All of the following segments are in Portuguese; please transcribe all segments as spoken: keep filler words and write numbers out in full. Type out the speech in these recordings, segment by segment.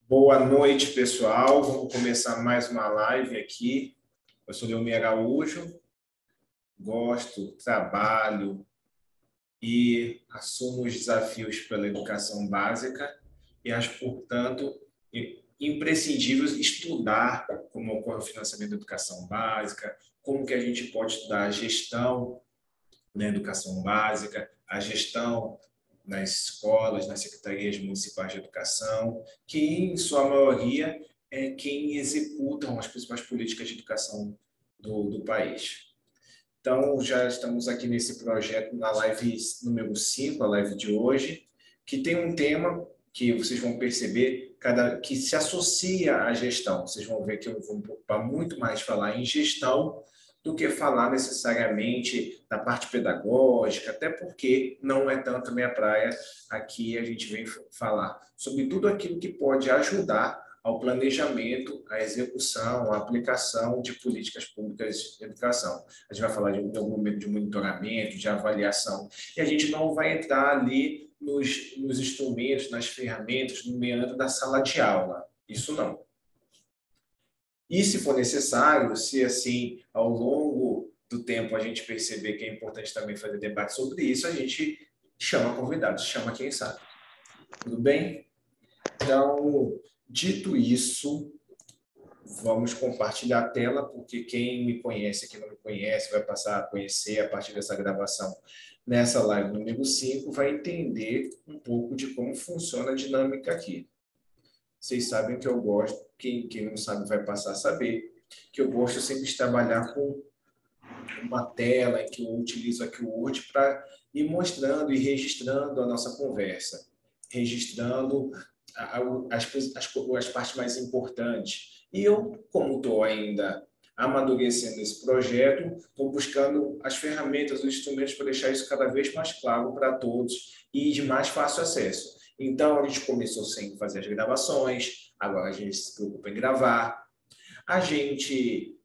Boa noite, pessoal. Vamos começar mais uma live aqui. Eu sou Leomir Araújo, gosto, trabalho e assumo os desafios pela educação básica e acho, portanto, imprescindível estudar como ocorre o financiamento da educação básica, como que a gente pode estudar a gestão na educação básica, a gestão nas escolas, nas secretarias municipais de educação, que, em sua maioria, é quem executam as principais políticas de educação do, do país. Então, já estamos aqui nesse projeto, na live número cinco, a live de hoje, que tem um tema que vocês vão perceber cada, que se associa à gestão. Vocês vão ver que eu vou me preocupar muito mais falar em gestão do que falar necessariamente da parte pedagógica, até porque não é tanto minha praia. Aqui a gente vem falar sobre tudo aquilo que pode ajudar ao planejamento, à execução, à aplicação de políticas públicas de educação. A gente vai falar de, de algum momento de monitoramento, de avaliação, e a gente não vai entrar ali nos, nos instrumentos, nas ferramentas, no meandro da sala de aula. Isso não. E, se for necessário, se assim, ao longo do tempo a gente perceber que é importante também fazer debate sobre isso, a gente chama convidados, chama quem sabe. Tudo bem? Então, dito isso, vamos compartilhar a tela, porque quem me conhece, quem não me conhece, vai passar a conhecer a partir dessa gravação nessa live número cinco, vai entender um pouco de como funciona a dinâmica aqui. Vocês sabem que eu gosto, quem, quem não sabe vai passar a saber, que eu gosto sempre de trabalhar com uma tela em que eu utilizo aqui o Word para ir mostrando e registrando a nossa conversa, registrando as, as, as partes mais importantes. E eu, como estou ainda amadurecendo esse projeto, estou buscando as ferramentas, os instrumentos para deixar isso cada vez mais claro para todos e de mais fácil acesso. Então, a gente começou sem fazer as gravações, agora a gente se preocupa em gravar. A gente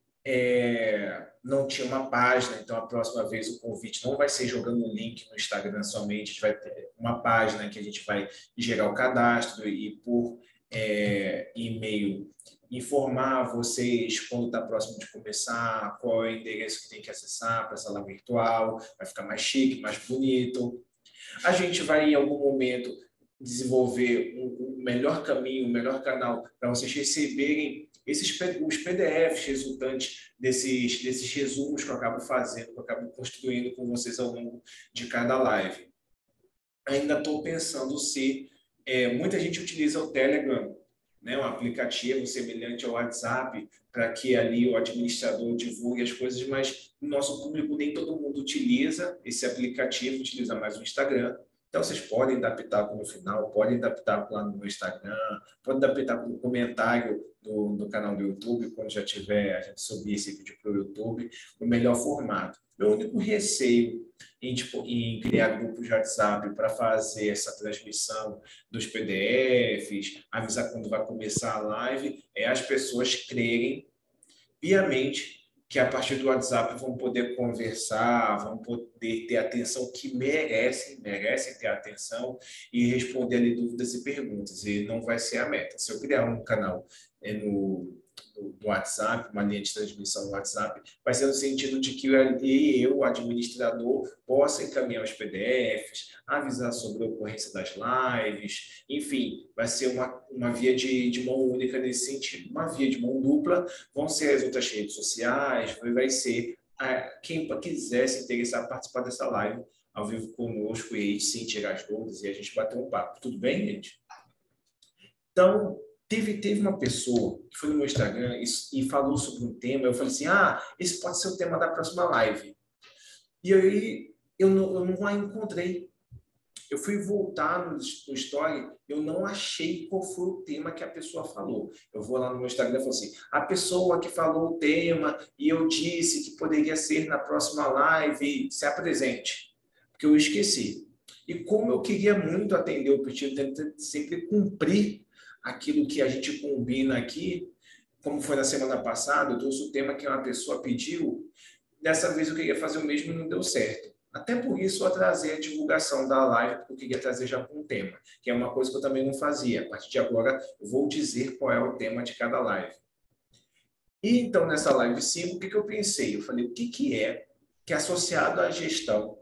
é, não tinha uma página, então a próxima vez o convite não vai ser jogando um link no Instagram somente, a gente vai ter uma página que a gente vai gerar o cadastro e por é, e-mail informar vocês quando está próximo de começar, qual é o endereço que tem que acessar para a sala virtual, vai ficar mais chique, mais bonito. A gente vai, em algum momento, desenvolver um, um melhor caminho, um melhor canal para vocês receberem esses, os P D Fs resultantes desses, desses resumos que eu acabo fazendo, que eu acabo construindo com vocês ao longo de cada live. Ainda estou pensando se é, muita gente utiliza o Telegram, né, um aplicativo semelhante ao WhatsApp, para que ali o administrador divulgue as coisas, mas o nosso público nem todo mundo utiliza esse aplicativo, utiliza mais o Instagram. Então, vocês podem dar pitaco no final, podem dar pitaco lá no meu Instagram, podem dar pitaco no comentário do, do canal do YouTube, quando já tiver, a gente subir esse vídeo para o YouTube, no melhor formato. Meu único receio em, tipo, em criar grupos de WhatsApp para fazer essa transmissão dos P D Fs, avisar quando vai começar a live, é as pessoas crerem piamente que a partir do WhatsApp vão poder conversar, vão poder ter a atenção que merecem, merecem ter a atenção e responder ali dúvidas e perguntas. E não vai ser a meta. Se eu criar um canal é, no, no WhatsApp, uma linha de transmissão no WhatsApp, vai ser no sentido de que eu, administrador, possa encaminhar os P D Fs, avisar sobre a ocorrência das lives, enfim, vai ser uma, uma via de, de mão única nesse sentido. Uma via de mão dupla vão ser as outras redes sociais, vai ser a, quem quiser se interessar participar dessa live ao vivo conosco e sem tirar as dúvidas e a gente bater um papo. Tudo bem, gente? Então, teve, teve uma pessoa que foi no meu Instagram e, e falou sobre um tema, eu falei assim, ah, esse pode ser o tema da próxima live. E aí eu não, eu não a encontrei. Eu fui voltar no, no story, eu não achei qual foi o tema que a pessoa falou. Eu vou lá no meu Instagram e falo assim, a pessoa que falou o tema e eu disse que poderia ser na próxima live, se apresente. Porque eu esqueci. E como eu queria muito atender o pedido, tentando sempre cumprir aquilo que a gente combina aqui, como foi na semana passada, eu trouxe o tema que uma pessoa pediu, dessa vez eu queria fazer o mesmo e não deu certo. Até por isso eu trazer a divulgação da live, porque eu queria trazer já com um tema, que é uma coisa que eu também não fazia. A partir de agora, eu vou dizer qual é o tema de cada live. E então, nessa live cinco, o que, que eu pensei? Eu falei, o que, que é que associado à gestão,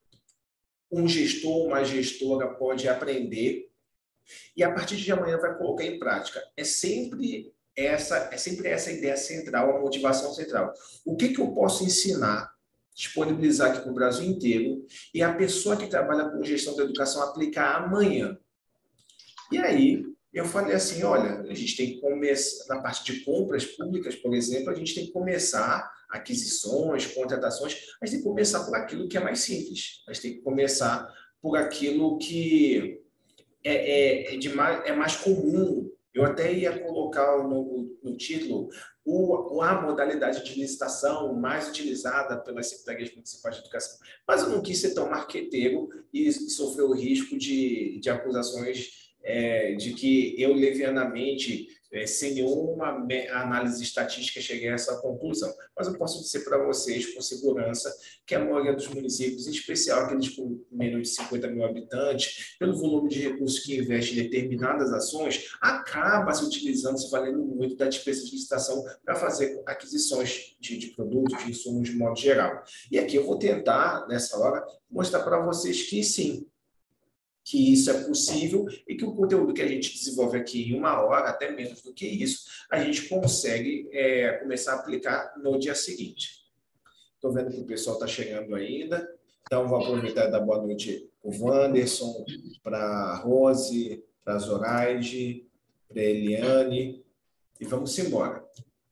um gestor ou uma gestora pode aprender e a partir de amanhã vai colocar em prática? É sempre essa, é sempre essa ideia central, a motivação central. O que, que eu posso ensinar, disponibilizar aqui para o Brasil inteiro e a pessoa que trabalha com gestão da educação aplicar amanhã? E aí, eu falei assim, olha, a gente tem que começar, na parte de compras públicas, por exemplo, a gente tem que começar aquisições, contratações, a gente tem que começar por aquilo que é mais simples. A gente tem que começar por aquilo que é, é, é, de mais, é mais comum. Eu até ia colocar no, no título o, a modalidade de licitação mais utilizada pelas secretarias municipais de educação. Mas eu não quis ser tão marqueteiro e sofrer o risco de, de acusações é, de que eu, levianamente, é, sem nenhuma análise estatística, cheguei a essa conclusão. Mas eu posso dizer para vocês, com segurança, que a maioria dos municípios, em especial aqueles com menos de cinquenta mil habitantes, pelo volume de recursos que investe em determinadas ações, acaba se utilizando, se valendo muito da despesa de licitação para fazer aquisições de, de produtos, de insumos de modo geral. E aqui eu vou tentar, nessa hora, mostrar para vocês que sim, que isso é possível e que o conteúdo que a gente desenvolve aqui em uma hora, até menos do que isso, a gente consegue é, começar a aplicar no dia seguinte. Estou vendo que o pessoal está chegando ainda, então vou aproveitar e dar boa noite para o Wanderson, para a Rose, para a Zoraide, para a Eliane, e vamos embora.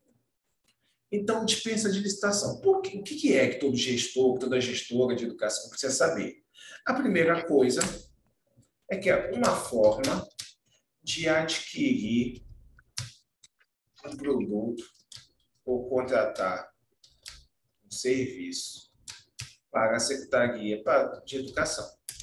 Então, dispensa de licitação. Por que, o que é que todo gestor, toda gestora de educação precisa saber? A primeira coisa é que é uma forma de adquirir um produto ou contratar um serviço para a Secretaria de Educação.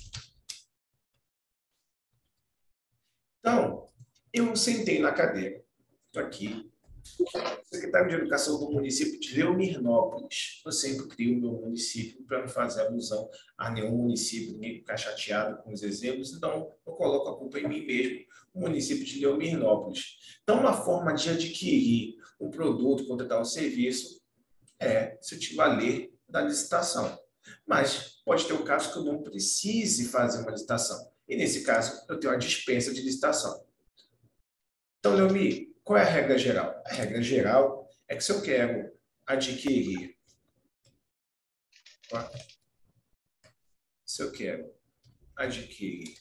Então, eu sentei na cadeira, estou aqui, secretário de Educação do município de Leomirnópolis. Eu sempre crio o meu município para não fazer alusão a nenhum município, ninguém ficar chateado com os exemplos, então eu coloco a culpa em mim mesmo, o município de Leomirnópolis. Então, uma forma de adquirir um produto, contratar um serviço, é se te valer da licitação. Mas pode ter um caso que eu não precise fazer uma licitação. E, nesse caso, eu tenho a dispensa de licitação. Então, Leomir, qual é a regra geral? A regra geral é que se eu quero adquirir, se eu quero adquirir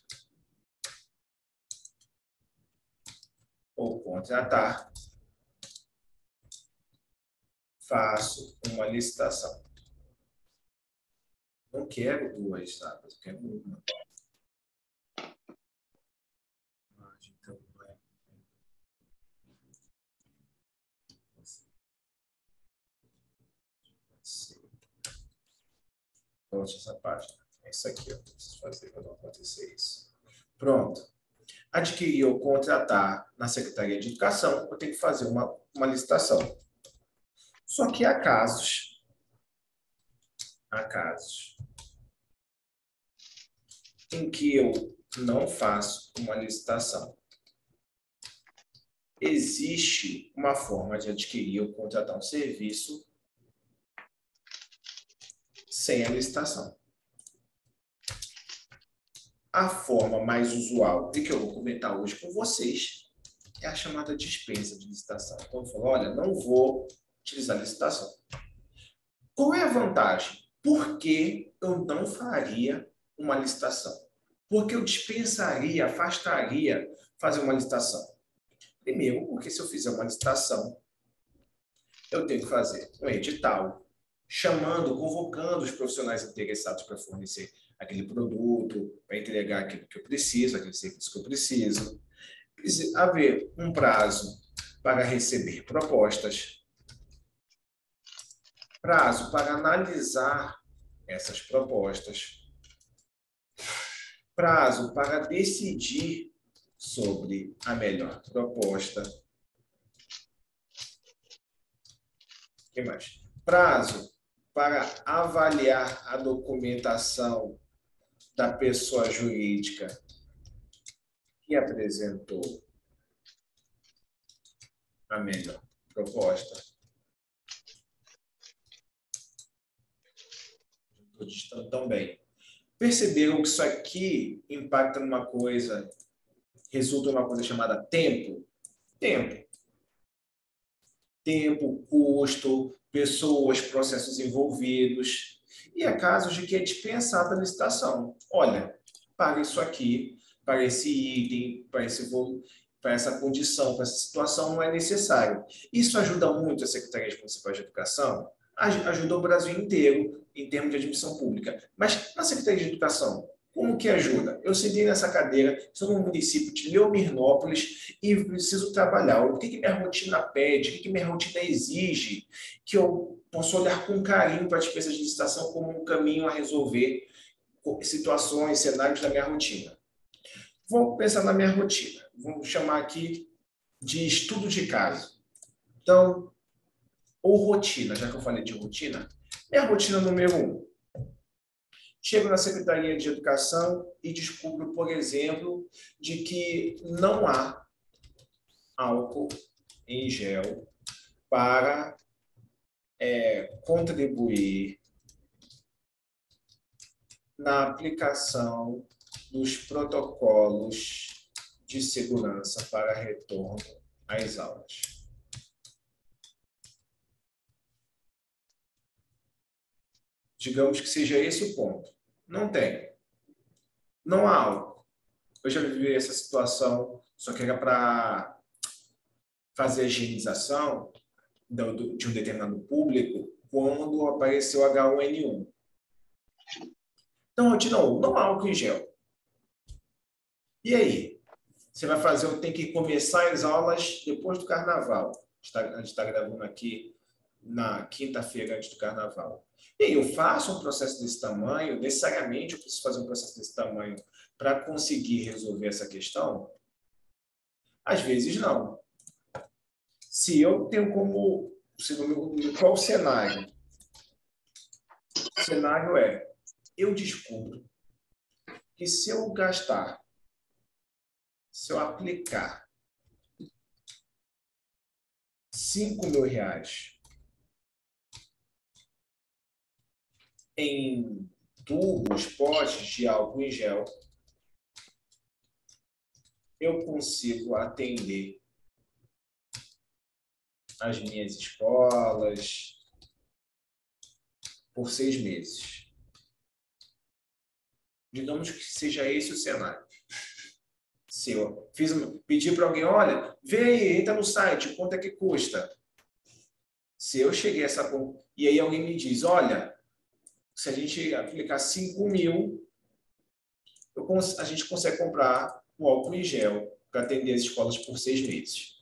ou contratar, faço uma licitação. Não quero duas etapas, eu quero uma. Volte essa página. É isso aqui, eu preciso fazer para não acontecer isso. Pronto. Adquirir ou contratar na Secretaria de Educação, eu tenho que fazer uma, uma licitação. Só que há casos, há casos em que eu não faço uma licitação. Existe uma forma de adquirir ou contratar um serviço sem a licitação. A forma mais usual e que eu vou comentar hoje com vocês é a chamada dispensa de licitação. Então, eu falo, olha, não vou utilizar licitação. Qual é a vantagem? Por que eu não faria uma licitação? Porque eu dispensaria, afastaria fazer uma licitação. Primeiro, porque se eu fizer uma licitação, eu tenho que fazer um edital, chamando, convocando os profissionais interessados para fornecer aquele produto, para entregar aquilo que eu preciso, aquele serviço que eu preciso. Precisa haver um prazo para receber propostas, prazo para analisar essas propostas, prazo para decidir sobre a melhor proposta. O que mais? Prazo para avaliar a documentação da pessoa jurídica que apresentou a melhor proposta. Estou digitando tão bem. Perceberam que isso aqui impacta numa coisa, resulta numa coisa chamada tempo? Tempo. Tempo, custo, pessoas, processos envolvidos. E há casos de que é dispensada a licitação. Olha, para isso aqui, para esse item, para, esse, para essa condição, para essa situação, não é necessário. Isso ajuda muito a Secretaria Municipal de Educação? Ajuda o Brasil inteiro em termos de admissão pública. Mas na Secretaria de Educação, como que ajuda? Eu sentei nessa cadeira, sou no município de Leomirnópolis e preciso trabalhar. O que, que minha rotina pede? O que, que minha rotina exige? Que eu possa olhar com carinho para a despesa de licitação como um caminho a resolver situações, cenários da minha rotina. Vou pensar na minha rotina. Vamos chamar aqui de estudo de caso. Então, ou rotina, já que eu falei de rotina. Minha rotina número um. Chego na Secretaria de Educação e descubro, por exemplo, de que não há álcool em gel para é, contribuir na aplicação dos protocolos de segurança para retorno às aulas. Digamos que seja esse o ponto. Não tem. Não há álcool. Eu já vivi essa situação, só que era para fazer a higienização de um determinado público quando apareceu o H um N um. Então, rotina um, não há álcool em gel. E aí? Você vai fazer, tem que começar as aulas depois do carnaval. A gente está gravando aqui na quinta-feira antes do carnaval. E aí, eu faço um processo desse tamanho, necessariamente eu preciso fazer um processo desse tamanho para conseguir resolver essa questão? Às vezes não. Se eu tenho como... Qual o cenário? O cenário é, eu descubro que se eu gastar, se eu aplicar cinco mil reais em tubos, potes de álcool em gel, eu consigo atender as minhas escolas por seis meses. Digamos que seja esse o cenário. Se eu fiz, pedir para alguém, olha, vê aí, entra no site, quanto é que custa? Se eu cheguei a essa... E aí alguém me diz, olha, se a gente aplicar cinco mil, eu, a gente consegue comprar o álcool em gel para atender as escolas por seis meses.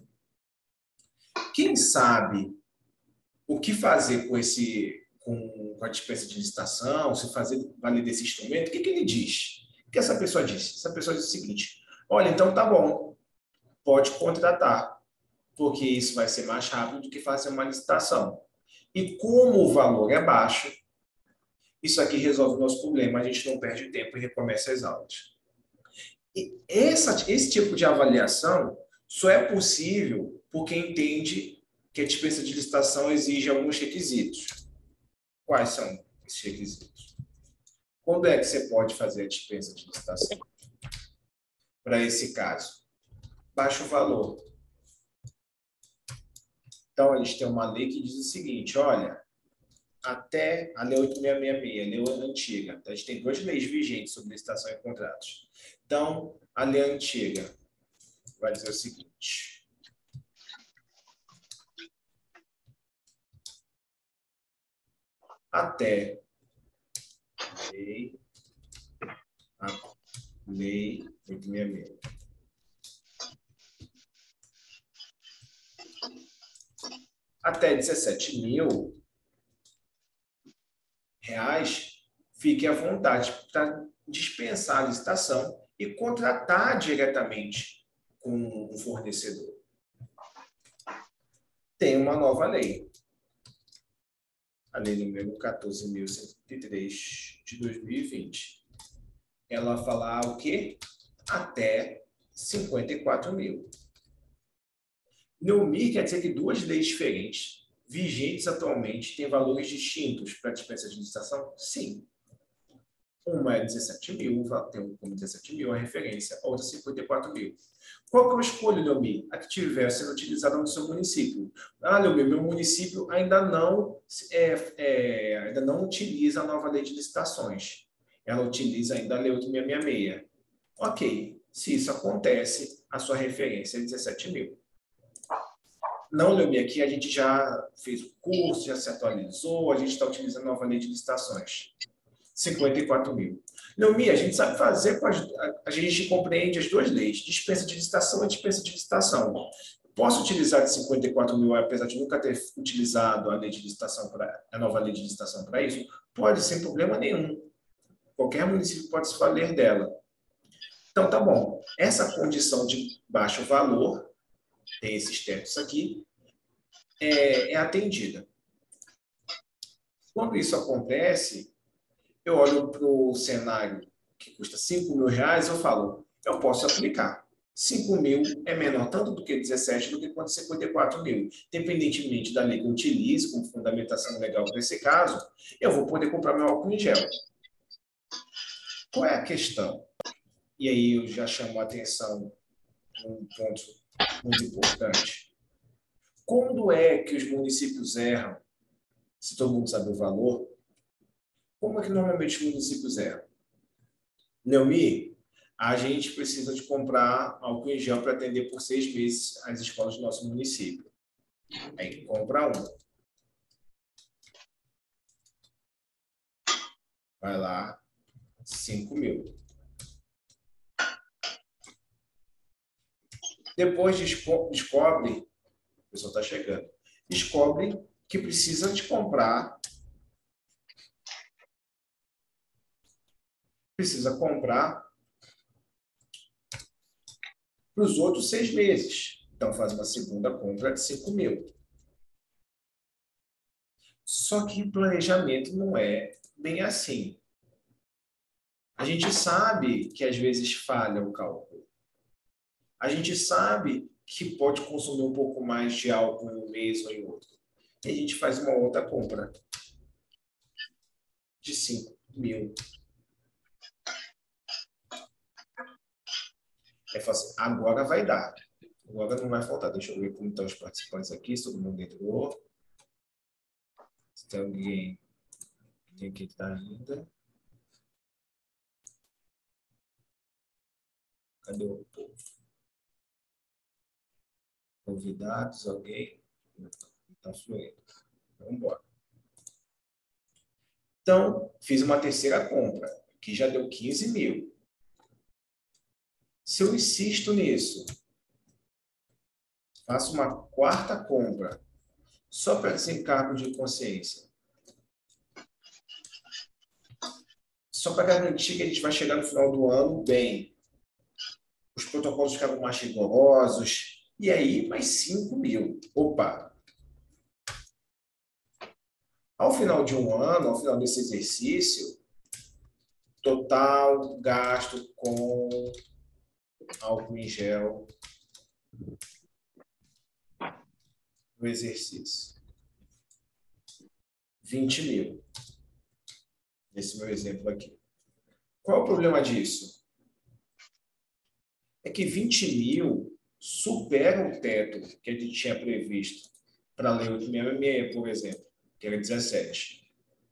Quem sabe o que fazer com, esse, com, com a dispensa de licitação, se fazer valer desse instrumento, o que, que ele diz? O que essa pessoa disse? Essa pessoa disse o seguinte, olha, então tá bom, pode contratar, porque isso vai ser mais rápido do que fazer uma licitação. E como o valor é baixo, isso aqui resolve o nosso problema, a gente não perde tempo e recomeça as aulas. E essa, esse tipo de avaliação só é possível porque entende que a dispensa de licitação exige alguns requisitos. Quais são esses requisitos? Quando é que você pode fazer a dispensa de licitação? Para esse caso, baixo valor. Então, eles têm uma lei que diz o seguinte, olha, até a Lei oito mil seiscentos e sessenta e seis, a lei antiga. Então, a gente tem duas leis vigentes sobre licitação e contratos. Então, a lei antiga vai dizer o seguinte. Até lei, a lei oito mil seiscentos e sessenta e seis. Até dezessete mil reais, fique à vontade para dispensar a licitação e contratar diretamente com o fornecedor. Tem uma nova lei. a lei número quatorze mil cento e três de dois mil e vinte. Ela fala o quê? Até cinquenta e quatro mil. Neumir quer dizer que duas leis diferentes, vigentes atualmente, têm valores distintos para a dispensa de licitação? Sim. Uma é dezessete mil, tem como dezessete mil a referência, a outra cinquenta e quatro mil. Qual que eu escolho, Leomir? A que tiver sendo utilizada no seu município. Ah, Leomir, meu município ainda não, é, é, ainda não utiliza a nova lei de licitações. Ela utiliza ainda a lei oito mil seiscentos e sessenta e seis. Ok, se isso acontece, a sua referência é dezessete mil. Não, Leomir, aqui a gente já fez o curso, já se atualizou, a gente está utilizando a nova lei de licitações. cinquenta e quatro mil. Leomir, a gente sabe fazer, com as, a, a gente compreende as duas leis, dispensa de licitação e dispensa de licitação. Posso utilizar de cinquenta e quatro mil, apesar de nunca ter utilizado a lei de licitação para a nova lei de licitação para isso? Pode, sem problema nenhum. Qualquer município pode se valer dela. Então, tá bom. Essa condição de baixo valor, tem esses tetos aqui, é, é atendida. Quando isso acontece, eu olho para o cenário que custa cinco mil reais, eu falo, eu posso aplicar. cinco mil é menor tanto do que dezessete do que quanto cinquenta e quatro mil. Independentemente da lei que eu utilize como fundamentação legal para esse caso, eu vou poder comprar meu álcool em gel. Qual é a questão? E aí eu já chamo a atenção para um ponto muito importante. Quando é que os municípios erram? Se todo mundo sabe o valor, como é que normalmente os municípios erram? Neumir, a gente precisa de comprar álcool em gel para atender por seis meses as escolas do nosso município. Aí compra um. Vai lá, cinco mil. Depois descobre, o pessoal está chegando, descobre que precisa de comprar, precisa comprar para os outros seis meses. Então, faz uma segunda compra de cinco mil. Só que o planejamento não é bem assim. A gente sabe que às vezes falha o cálculo. A gente sabe que pode consumir um pouco mais de álcool em um mês ou em outro. E a gente faz uma outra compra de cinco mil. É fácil. Agora vai dar. Agora não vai faltar. Deixa eu ver como estão os participantes aqui, se todo mundo entrou. Se tem alguém que tem que estar ainda. Cadê o povo? Convidados, alguém? Não está fluindo. Vamos embora. Então, fiz uma terceira compra, que já deu quinze mil. Se eu insisto nisso, faço uma quarta compra, só para desencargo de consciência. Só para garantir que a gente vai chegar no final do ano bem. Os protocolos ficavam mais rigorosos. E aí, mais cinco mil. Opa! Ao final de um ano, ao final desse exercício, total gasto com álcool em gel no exercício. vinte mil. Nesse meu exemplo aqui. Qual é o problema disso? É que vinte mil supera o teto que a gente tinha previsto para a lei oito mil seiscentos e sessenta e seis, por exemplo, que era dezessete.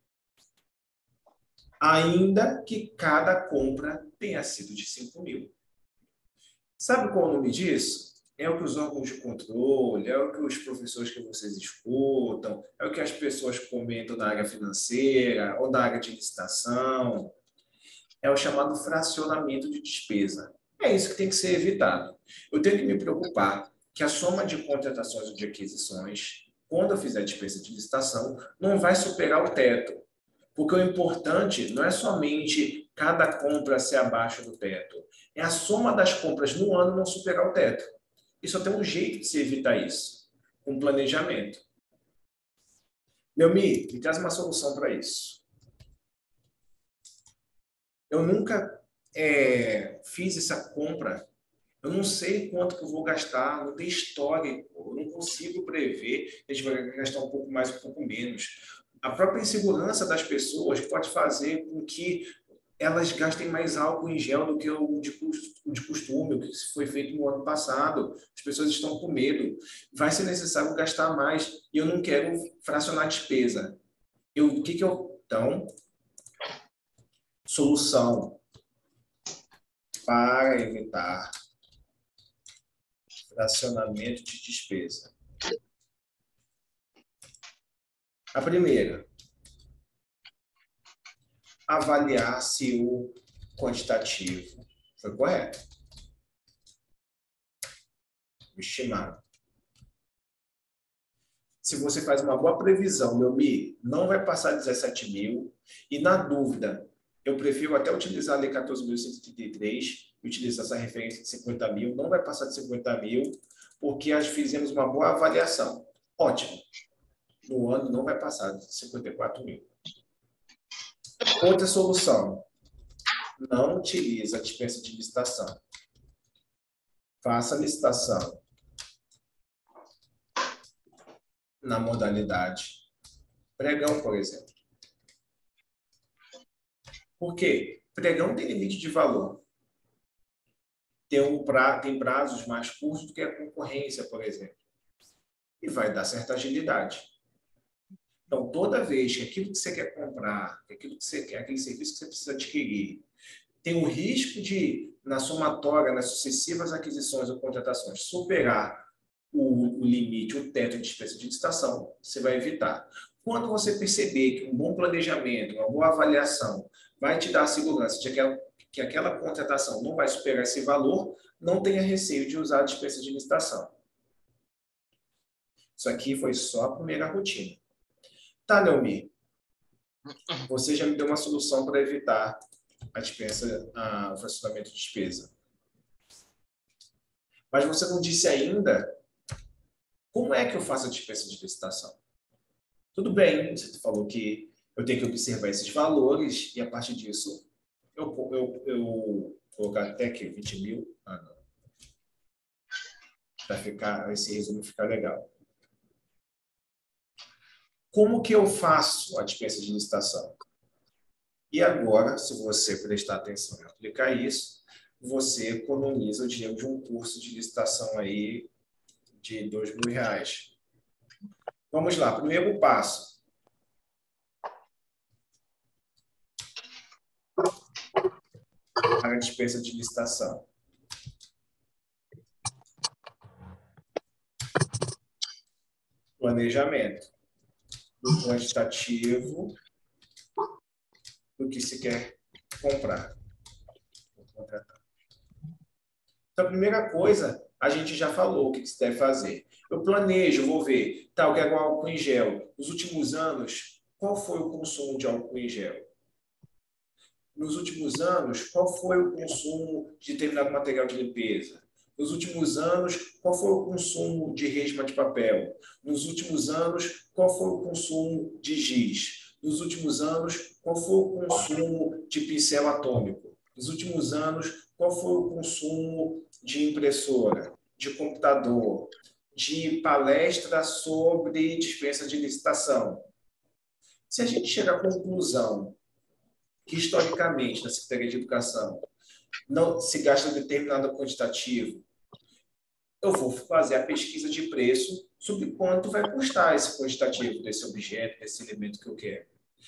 Ainda que cada compra tenha sido de cinco mil. Sabe qual é o nome disso? É o que os órgãos de controle, é o que os professores que vocês escutam, é o que as pessoas comentam na área financeira ou na área de licitação. É o chamado fracionamento de despesa. É isso que tem que ser evitado. Eu tenho que me preocupar que a soma de contratações ou de aquisições, quando eu fizer a despesa de licitação, não vai superar o teto. Porque o importante não é somente cada compra ser abaixo do teto, é a soma das compras no ano não superar o teto. E só tem um jeito de se evitar isso, com planejamento. Leomi, me traz uma solução para isso. Eu nunca é, fiz essa compra. Eu não sei quanto que eu vou gastar, não tem histórico, eu não consigo prever. A gente vai gastar um pouco mais, um pouco menos. A própria insegurança das pessoas pode fazer com que elas gastem mais álcool em gel do que o de, o de costume, o que foi feito no ano passado. As pessoas estão com medo. Vai ser necessário gastar mais e eu não quero fracionar a despesa. Eu, o que, que eu... Então, solução para evitar fracionamento de despesa. A primeira, avaliar se o quantitativo foi correto. Estimado. Se você faz uma boa previsão, meu Mi, não vai passar dezessete mil. E na dúvida, eu prefiro até utilizar a Lei quatorze mil cento e trinta e três, utilizar essa referência de cinquenta mil, não vai passar de cinquenta mil, porque nós fizemos uma boa avaliação. Ótimo. No ano não vai passar de cinquenta e quatro mil. Outra solução. Não utilize a dispensa de licitação. Faça a licitação na modalidade pregão, por exemplo. Por quê? Pregão tem limite de valor. Tem, um pra, tem prazos mais curtos do que a concorrência, por exemplo. E vai dar certa agilidade. Então, toda vez que aquilo que você quer comprar, aquilo que você quer, aquele serviço que você precisa adquirir, tem o risco de, na somatória, nas sucessivas aquisições ou contratações, superar o, o limite, o teto de despesa de licitação, você vai evitar. Quando você perceber que um bom planejamento, uma boa avaliação vai te dar a segurança de que aquela, que aquela contratação não vai superar esse valor, não tenha receio de usar a despesa de licitação. Isso aqui foi só a primeira rotina. Tá, Leomir? Você já me deu uma solução para evitar a dispensa, a, o fracionamento de despesa. Mas você não disse ainda como é que eu faço a dispensa de licitação. Tudo bem, você falou que eu tenho que observar esses valores e, a partir disso, eu, eu, eu vou colocar até aqui vinte mil. Ah, não. Para ficar, esse resumo ficar legal. Como que eu faço a dispensa de licitação? E agora, se você prestar atenção e aplicar isso, você economiza o dinheiro de um curso de licitação aí de dois mil reais. Vamos lá, primeiro passo. Para a dispensa de licitação. Planejamento do quantitativo do que se quer comprar. Contratar. Então, a primeira coisa, a gente já falou o que se deve fazer. Eu planejo, vou ver, tá, eu quero álcool em gel. Nos últimos anos, qual foi o consumo de álcool em gel? Nos últimos anos, qual foi o consumo de determinado material de limpeza? Nos últimos anos, qual foi o consumo de resma de papel? Nos últimos anos, qual foi o consumo de giz? Nos últimos anos, qual foi o consumo de pincel atômico? Nos últimos anos, qual foi o consumo de impressora, de computador, de palestra sobre dispensa de licitação? Se a gente chegar à conclusão que, historicamente, na Secretaria de Educação, não se gasta determinado quantitativo, eu vou fazer a pesquisa de preço sobre quanto vai custar esse quantitativo desse objeto, desse elemento que eu quero.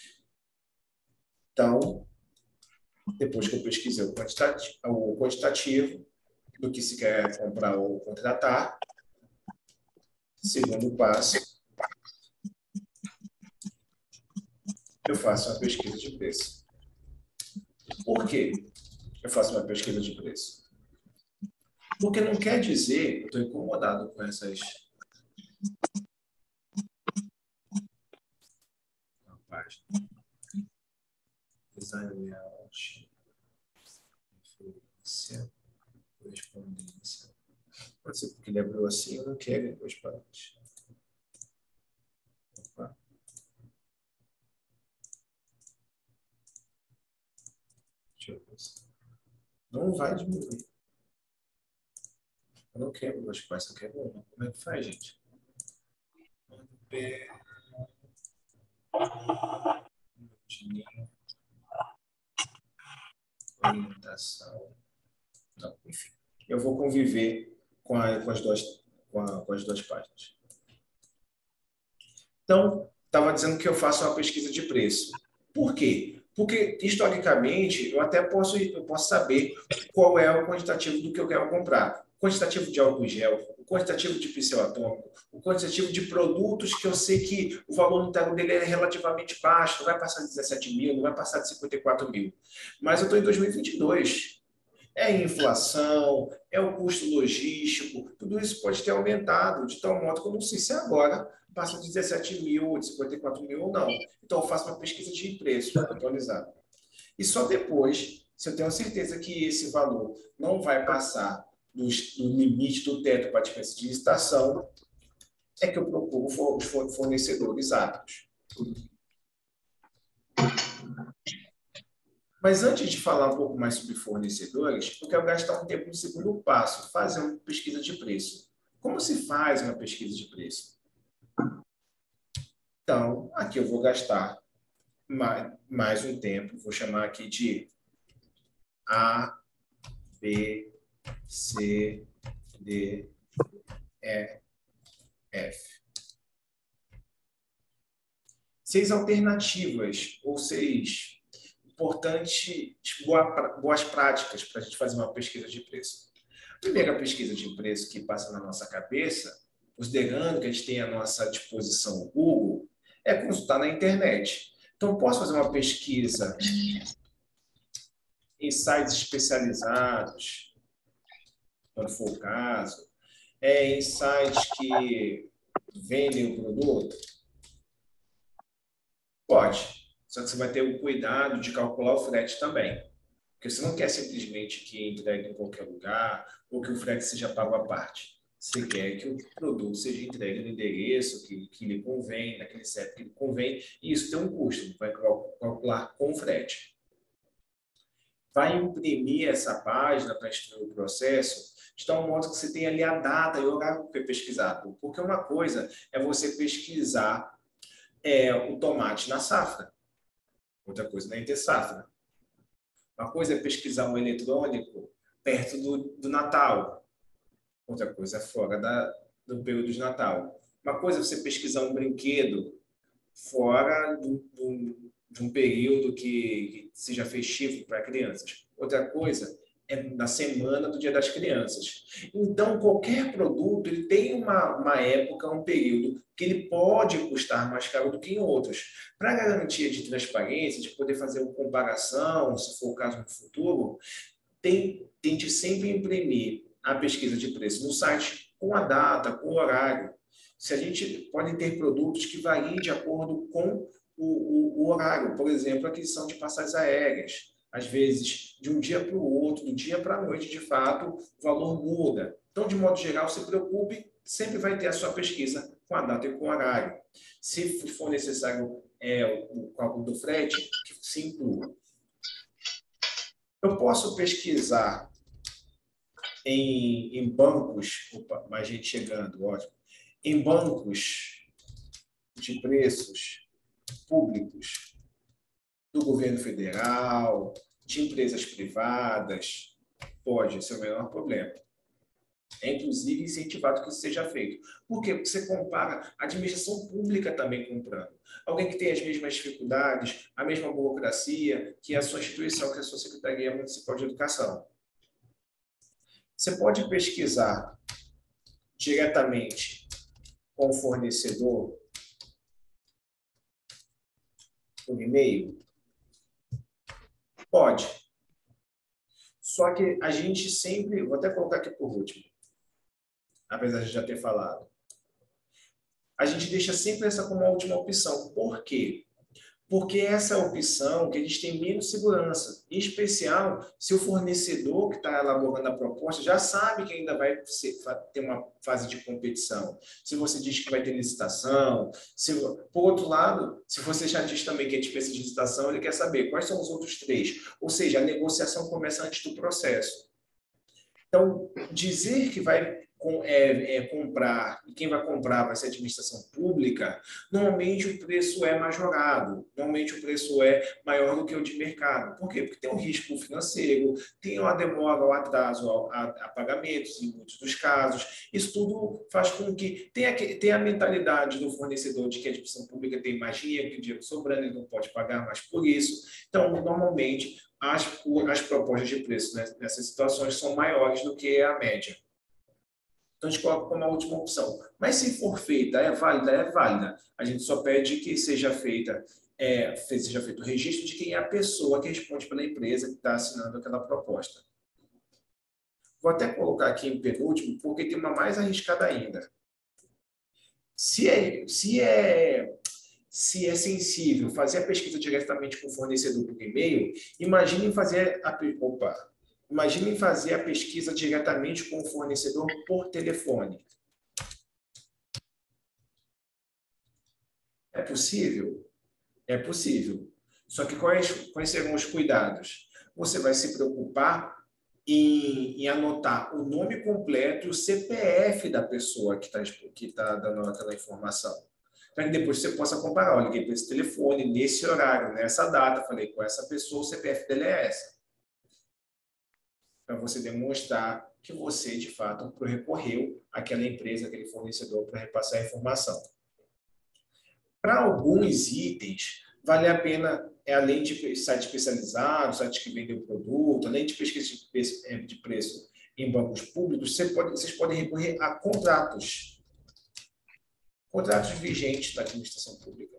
Então, depois que eu pesquisei o quantitativo, o quantitativo do que se quer comprar ou contratar, segundo passo, eu faço uma pesquisa de preço. Por quê? Eu faço uma pesquisa de preço. Porque não quer dizer, eu estou incomodado com essas páginas. Design layout, referência, correspondência. Pode ser porque ele abriu assim, eu não quero em duas partes. Opa. Deixa eu ver. Não vai diminuir. Eu não quero duas partes, eu quero uma. Como é que faz, gente? Orientação. Não, enfim. Eu vou conviver com, a, com, as, duas, com, a, com as duas páginas. Então, estava dizendo que eu faço uma pesquisa de preço. Por quê? Porque, historicamente, eu até posso, eu posso saber qual é o quantitativo do que eu quero comprar. O quantitativo de álcool gel, o quantitativo de pincel atômico, o quantitativo de produtos que eu sei que o valor interno dele é relativamente baixo, não vai passar de dezessete mil, não vai passar de cinquenta e quatro mil. Mas eu estou em dois mil e vinte e dois. É a inflação, é o custo logístico, tudo isso pode ter aumentado, de tal modo que eu não sei se agora passa de dezessete mil, de cinquenta e quatro mil ou não. Então, eu faço uma pesquisa de preço atualizada. E só depois, se eu tenho certeza que esse valor não vai passar do, do limite do teto para a dispensa de licitação, é que eu procuro os fornecedores aptos. Mas antes de falar um pouco mais sobre fornecedores, eu quero gastar um tempo no segundo passo, fazer uma pesquisa de preço. Como se faz uma pesquisa de preço? Então, aqui eu vou gastar mais, mais um tempo, vou chamar aqui de A, B, C, D, E, F. Seis alternativas, ou seis importantes boas práticas para a gente fazer uma pesquisa de preço. A primeira pesquisa de preço que passa na nossa cabeça, considerando que a gente tem à nossa disposição o Google, é consultar na internet. Então, posso fazer uma pesquisa em sites especializados, quando for o caso, é em sites que vendem o produto? Pode. Só que você vai ter o cuidado de calcular o frete também. Porque você não quer simplesmente que entregue em qualquer lugar ou que o frete seja pago à parte. Você quer que o produto seja entregue no endereço que, que lhe convém, naquele C E P que lhe convém, e isso tem um custo, vai calcular com frete. Vai imprimir essa página para instruir o processo de tal modo que você tenha ali a data e o horário que foi pesquisado. Porque uma coisa é você pesquisar é, o tomate na safra, outra coisa na entre-safra. Uma coisa é pesquisar um eletrônico perto do, do Natal. Outra coisa é fora da, do período de Natal. Uma coisa é você pesquisar um brinquedo fora do, do, de um período que, que seja festivo para crianças. Outra coisa é na semana do Dia das Crianças. Então, qualquer produto ele tem uma, uma época, um período que ele pode custar mais caro do que em outros. Para garantia de transparência, de poder fazer uma comparação, se for o caso no futuro, tem, tente sempre imprimir a pesquisa de preço no site com a data, com o horário. Se a gente pode ter produtos que variem de acordo com o, o, o horário, por exemplo, a aquisição de passagens aéreas. Às vezes, de um dia para o outro, do dia para a noite, de fato, o valor muda. Então, de modo geral, se preocupe, sempre vai ter a sua pesquisa com a data e com o horário. Se for necessário é, o cálculo do frete, que se inclua. Eu posso pesquisar em, em bancos, opa, mais gente chegando, ótimo, em bancos de preços públicos do governo federal, de empresas privadas, pode ser o menor problema. É, inclusive, incentivado que isso seja feito. Por quê? Porque você compara a administração pública também comprando. Alguém que tem as mesmas dificuldades, a mesma burocracia que a sua instituição, que é a sua Secretaria Municipal de Educação. Você pode pesquisar diretamente com o fornecedor por e-mail? Pode. Só que a gente sempre... Vou até colocar aqui por último, apesar de já ter falado. A gente deixa sempre essa como a última opção. Por quê? Porque essa é a opção que a gente tem menos segurança. Em especial, se o fornecedor que está elaborando a proposta já sabe que ainda vai ser, ter uma fase de competição. Se você diz que vai ter licitação, se, por outro lado, se você já diz também que é dispensa de licitação, ele quer saber quais são os outros três. Ou seja, a negociação começa antes do processo. Então, dizer que vai é, é, comprar, e quem vai comprar vai ser a administração pública, normalmente o preço é majorado, normalmente o preço é maior do que o de mercado. Por quê? Porque tem um risco financeiro, tem uma demora ou atraso a, a pagamentos, em muitos dos casos. Isso tudo faz com que tenha, tenha a mentalidade do fornecedor de que a administração pública tem mais dinheiro, que o dinheiro sobrando, ele não pode pagar mais por isso. Então, normalmente, As, as propostas de preço, né, nessas situações são maiores do que a média. Então, a gente coloca como a última opção. Mas se for feita, é válida? É válida. A gente só pede que seja feita, é, seja feito o registro de quem é a pessoa que responde pela empresa que está assinando aquela proposta. Vou até colocar aqui em penúltimo, porque tem uma mais arriscada ainda. Se é... Se é Se é sensível fazer a pesquisa diretamente com o fornecedor por e-mail, imagine fazer a, opa, imagine fazer a pesquisa diretamente com o fornecedor por telefone. É possível? É possível. Só que quais, quais serão os cuidados? Você vai se preocupar em, em anotar o nome completo e o C P F da pessoa que está que tá dando aquela informação, para que depois você possa comparar. Eu liguei para esse telefone, nesse horário, nessa data, falei com essa pessoa, o C P F dela é essa. Para você demonstrar que você, de fato, recorreu àquela empresa, àquele fornecedor, para repassar a informação. Para alguns itens, vale a pena, é, além de site especializado, site que vendeu o produto, além de pesquisa de preço em bancos públicos, você pode, vocês podem recorrer a contratos. Contratos vigentes da administração pública.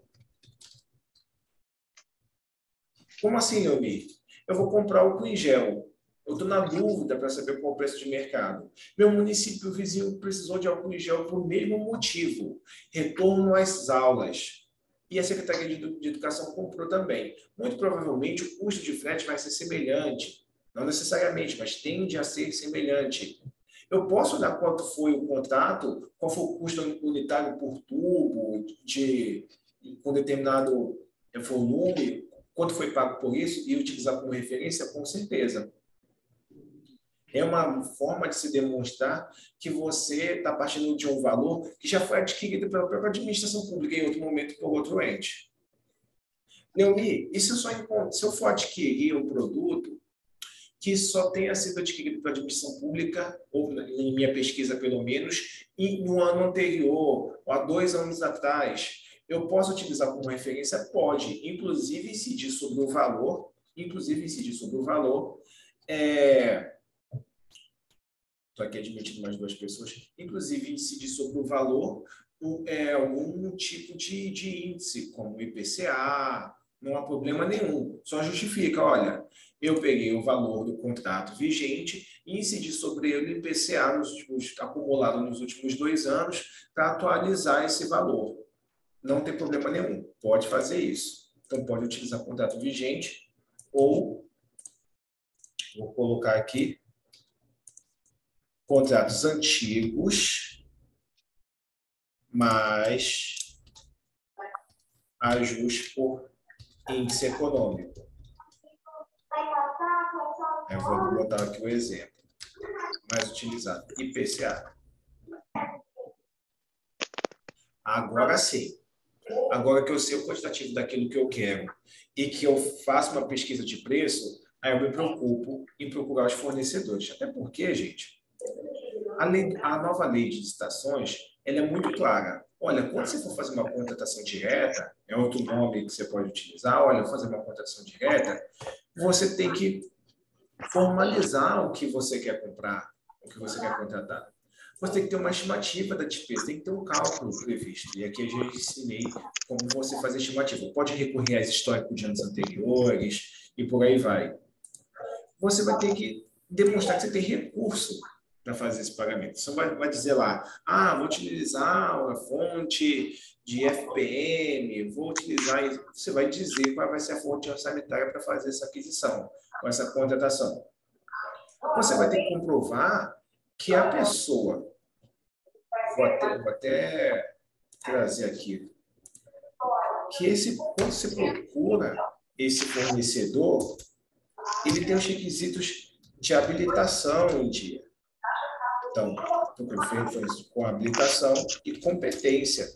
Como assim, Leomir? Eu vou comprar o álcool em gel. Eu estou na dúvida para saber qual é o preço de mercado. Meu município vizinho precisou de álcool em gel por mesmo motivo. Retorno às aulas. E a Secretaria de Educação comprou também. Muito provavelmente o custo de frete vai ser semelhante. Não necessariamente, mas tende a ser semelhante. Eu posso olhar quanto foi o contrato, qual foi o custo unitário por tubo, de, com determinado volume, quanto foi pago por isso, e utilizar como referência, com certeza. É uma forma de se demonstrar que você está partindo de um valor que já foi adquirido pela própria administração pública em outro momento por outro ente. Leomir, e se eu, só, se eu for adquirir um produto que só tenha sido adquirido pela administração pública, ou em minha pesquisa pelo menos, e no ano anterior, ou há dois anos atrás, eu posso utilizar como referência? Pode, inclusive incidir sobre o valor, inclusive incidir sobre o valor, é... estou aqui admitindo mais duas pessoas, inclusive incidir sobre o valor, é, algum tipo de, de índice, como o I P C A, não há problema nenhum, só justifica, olha, eu peguei o valor do contrato vigente e incidi sobre ele o I P C A nos últimos, acumulado nos últimos dois anos para atualizar esse valor. Não tem problema nenhum, pode fazer isso. Então, pode utilizar contrato vigente ou, vou colocar aqui, contratos antigos, mais ajuste por índice econômico. Eu vou botar aqui o exemplo. Mais utilizado, I P C A. Agora sim. Agora que eu sei o quantitativo daquilo que eu quero e que eu faço uma pesquisa de preço, aí eu me preocupo em procurar os fornecedores. Até porque, gente, a, lei, a nova lei de licitações, ela é muito clara. Olha, quando você for fazer uma contratação direta, é outro nome que você pode utilizar, olha, fazer uma contratação direta, você tem que formalizar o que você quer comprar, o que você quer contratar. Você tem que ter uma estimativa da despesa, tem que ter um cálculo previsto. E aqui eu já ensinei como você fazer estimativa. Pode recorrer às históricos de anos anteriores e por aí vai. Você vai ter que demonstrar que você tem recurso para fazer esse pagamento. Você vai, vai dizer lá, ah, vou utilizar uma fonte de F P M, vou utilizar... Você vai dizer qual vai ser a fonte orçamentária para fazer essa aquisição, com essa contratação. Você vai ter que comprovar que a pessoa... Vou até, vou até trazer aqui. Que esse, quando você procura esse fornecedor, ele tem os requisitos de habilitação em dia. Então, com habilitação e competência.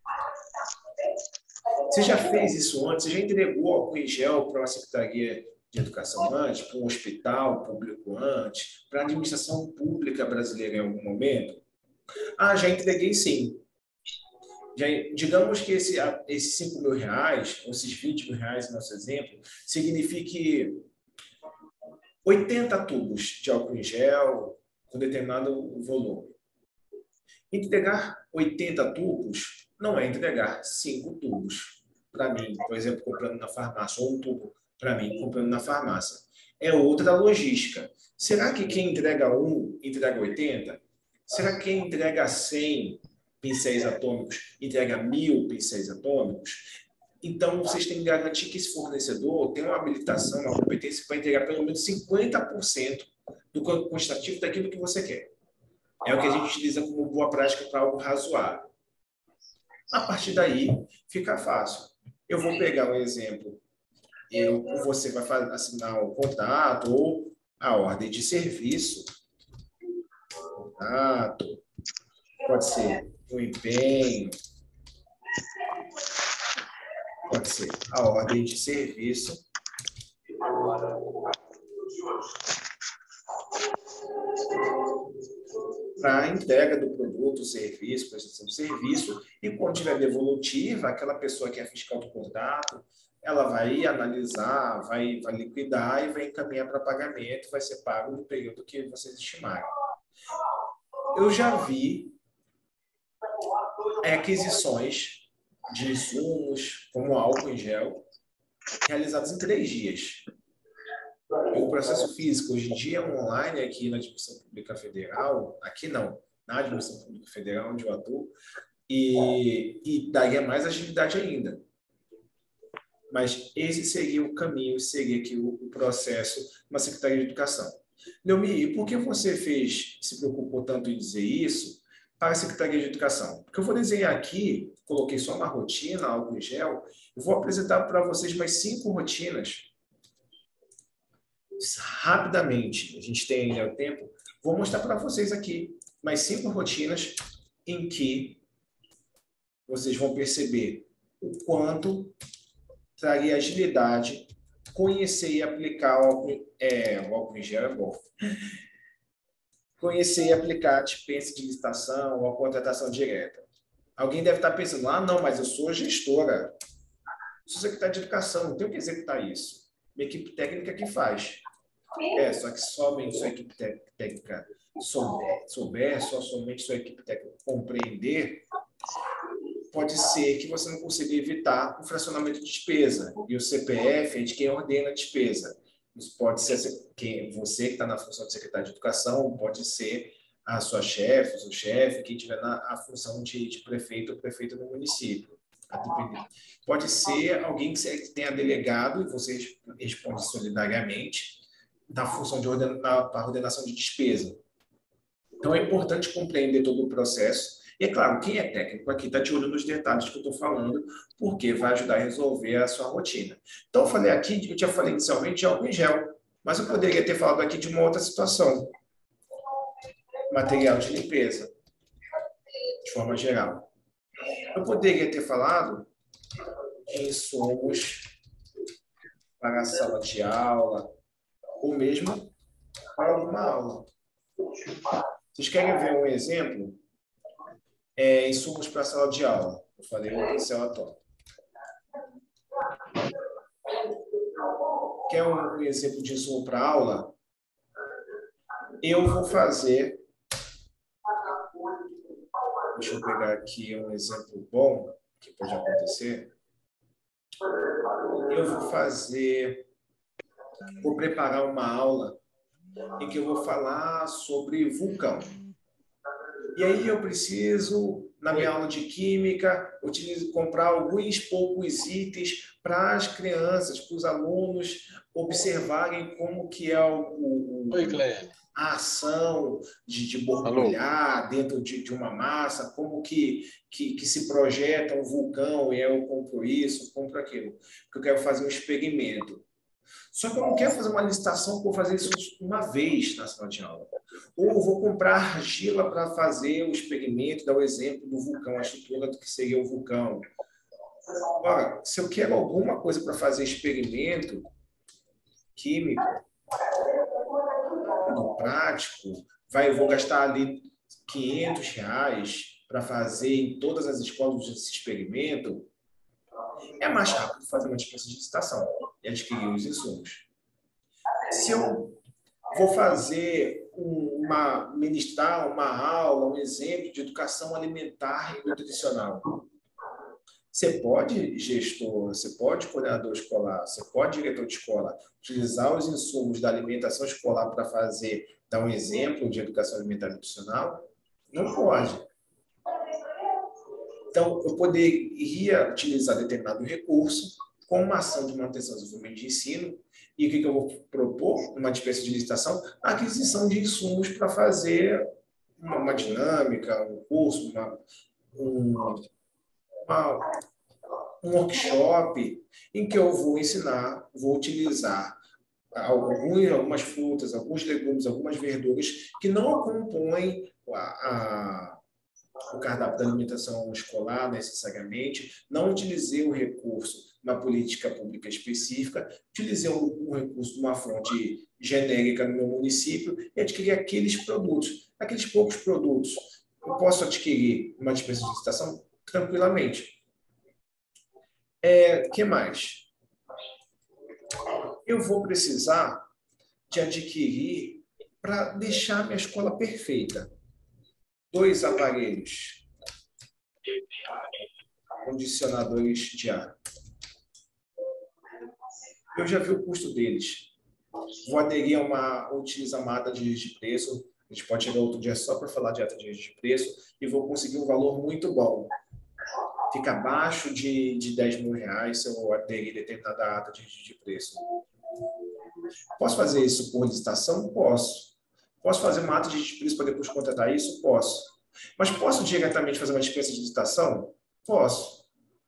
Você já fez isso antes? Você já entregou álcool em gel para uma secretaria de educação antes, para um hospital público antes, para a administração pública brasileira em algum momento? Ah, já entreguei sim. Já, digamos que esse, esses cinco mil reais, ou esses vinte mil reais, no nosso exemplo, signifique oitenta tubos de álcool em gel com determinado volume. Entregar oitenta tubos não é entregar cinco tubos para mim, por exemplo, comprando na farmácia, ou um tubo para mim, comprando na farmácia. É outra logística. Será que quem entrega um, entrega oitenta? Será que quem entrega cem pincéis atômicos entrega mil pincéis atômicos? Então, vocês têm que garantir que esse fornecedor tem uma habilitação, uma competência para entregar pelo menos cinquenta por cento do quantitativo daquilo que você quer. É o que a gente utiliza como boa prática para algo razoável. A partir daí, fica fácil. Eu vou pegar um exemplo. Eu, você vai assinar o contrato ou a ordem de serviço. Contrato. Pode ser o empenho. Pode ser a ordem de serviço. Para a entrega do produto, serviço, prestação de serviço, e quando tiver devolutiva, aquela pessoa que é fiscal do contrato, ela vai analisar, vai, vai liquidar e vai encaminhar para pagamento, vai ser pago no período que vocês estimarem. Eu já vi aquisições de insumos, como álcool em gel, realizadas em três dias. O processo físico, hoje em dia, é online aqui na Administração Pública Federal, aqui não, na Administração Pública Federal, onde eu atuo, e, e daria mais agilidade ainda. Mas esse seria o caminho, seria aqui o, o processo na Secretaria de Educação. Leomi, e por que você fez, se preocupou tanto em dizer isso para a Secretaria de Educação? Porque eu vou desenhar aqui, coloquei só uma rotina, álcool em gel, eu vou apresentar para vocês mais cinco rotinas. Rapidamente, a gente tem ainda o tempo, vou mostrar para vocês aqui mais cinco rotinas em que vocês vão perceber o quanto traria agilidade conhecer e aplicar o álcool, é, o álcool em gel é bom. Conhecer e aplicar a dispensa de licitação ou a contratação direta. Alguém deve estar pensando, ah, não, mas eu sou gestora, sou secretária de educação, não tenho que executar isso. Minha equipe técnica que faz. É, só que somente sua equipe técnica souber, souber, só somente sua equipe técnica compreender, pode ser que você não consiga evitar o fracionamento de despesa. E o C P F é de quem ordena a despesa. Isso pode ser quem, você que está na função de secretário de educação, pode ser a sua chefe, o seu chefe, quem tiver na a função de, de prefeito ou prefeita do município. Pode ser alguém que tenha delegado e você responde solidariamente da função de ordena, da ordenação de despesa. Então, é importante compreender todo o processo. E, é claro, quem é técnico aqui está de olho nos detalhes que eu estou falando, porque vai ajudar a resolver a sua rotina. Então, eu falei aqui, eu já falei inicialmente de álcool em gel, mas eu poderia ter falado aqui de uma outra situação. Material de limpeza, de forma geral. Eu poderia ter falado em insumos para a sala de aula, ou mesmo para alguma aula. Vocês querem ver um exemplo? É, insumos para a sala de aula. Eu falei o pincel atômico. Quer um exemplo de insumo para aula? Eu vou fazer... Deixa eu pegar aqui um exemplo bom que pode acontecer. Eu vou fazer... Vou preparar uma aula em que eu vou falar sobre vulcão. E aí eu preciso, na minha aula de química, utilizo, comprar alguns poucos itens para as crianças, para os alunos observarem como que é o, o, Oi, Cleia. a ação de, de borbulhar dentro de, de uma massa, como que, que, que se projeta um vulcão, e eu compro isso, compro aquilo. Porque eu quero fazer um experimento. Só que eu não quero fazer uma licitação que eu vou fazer isso uma vez na sala de aula. Ou eu vou comprar argila para fazer o experimento, dar o exemplo do vulcão, a estrutura do que seria o vulcão. Ora, se eu quero alguma coisa para fazer experimento químico, no prático, vai, eu vou gastar ali quinhentos reais para fazer em todas as escolas esse experimento, é mais rápido fazer uma dispensa de licitação e adquirir os insumos. Se eu vou fazer uma, ministrar uma aula, um exemplo de educação alimentar e nutricional, você pode, gestor, você pode, coordenador escolar, você pode, diretor de escola, utilizar os insumos da alimentação escolar para fazer, dar um exemplo de educação alimentar e nutricional? Não pode. Então, eu poderia utilizar determinado recurso com uma ação de manutenção do desenvolvimento de ensino. E o que eu vou propor? Uma dispensa de licitação, a aquisição de insumos para fazer uma, uma dinâmica, um curso, uma, um, uma, um workshop em que eu vou ensinar, vou utilizar algumas, algumas frutas, alguns legumes, algumas verduras que não compõem a, a o cardápio da alimentação escolar necessariamente, não utilizei o recurso na política pública específica, utilizei um, um recurso de uma fonte genérica no meu município e adquiri aqueles produtos, aqueles poucos produtos. Eu posso adquirir uma dispensa de licitação tranquilamente. É, que mais? Eu vou precisar de adquirir para deixar minha escola perfeita. Dois aparelhos condicionadores de ar. Eu já vi o custo deles. Vou aderir a uma, utilizar uma ata de, de preço. A gente pode chegar outro dia só para falar de ata de, de preço e vou conseguir um valor muito bom. Fica abaixo de, de dez mil reais se eu aderir determinada ata de, de preço. Posso fazer isso por licitação? Posso. Posso fazer uma ata de preço para depois contratar isso? Posso. Mas posso diretamente fazer uma dispensa de licitação? Posso.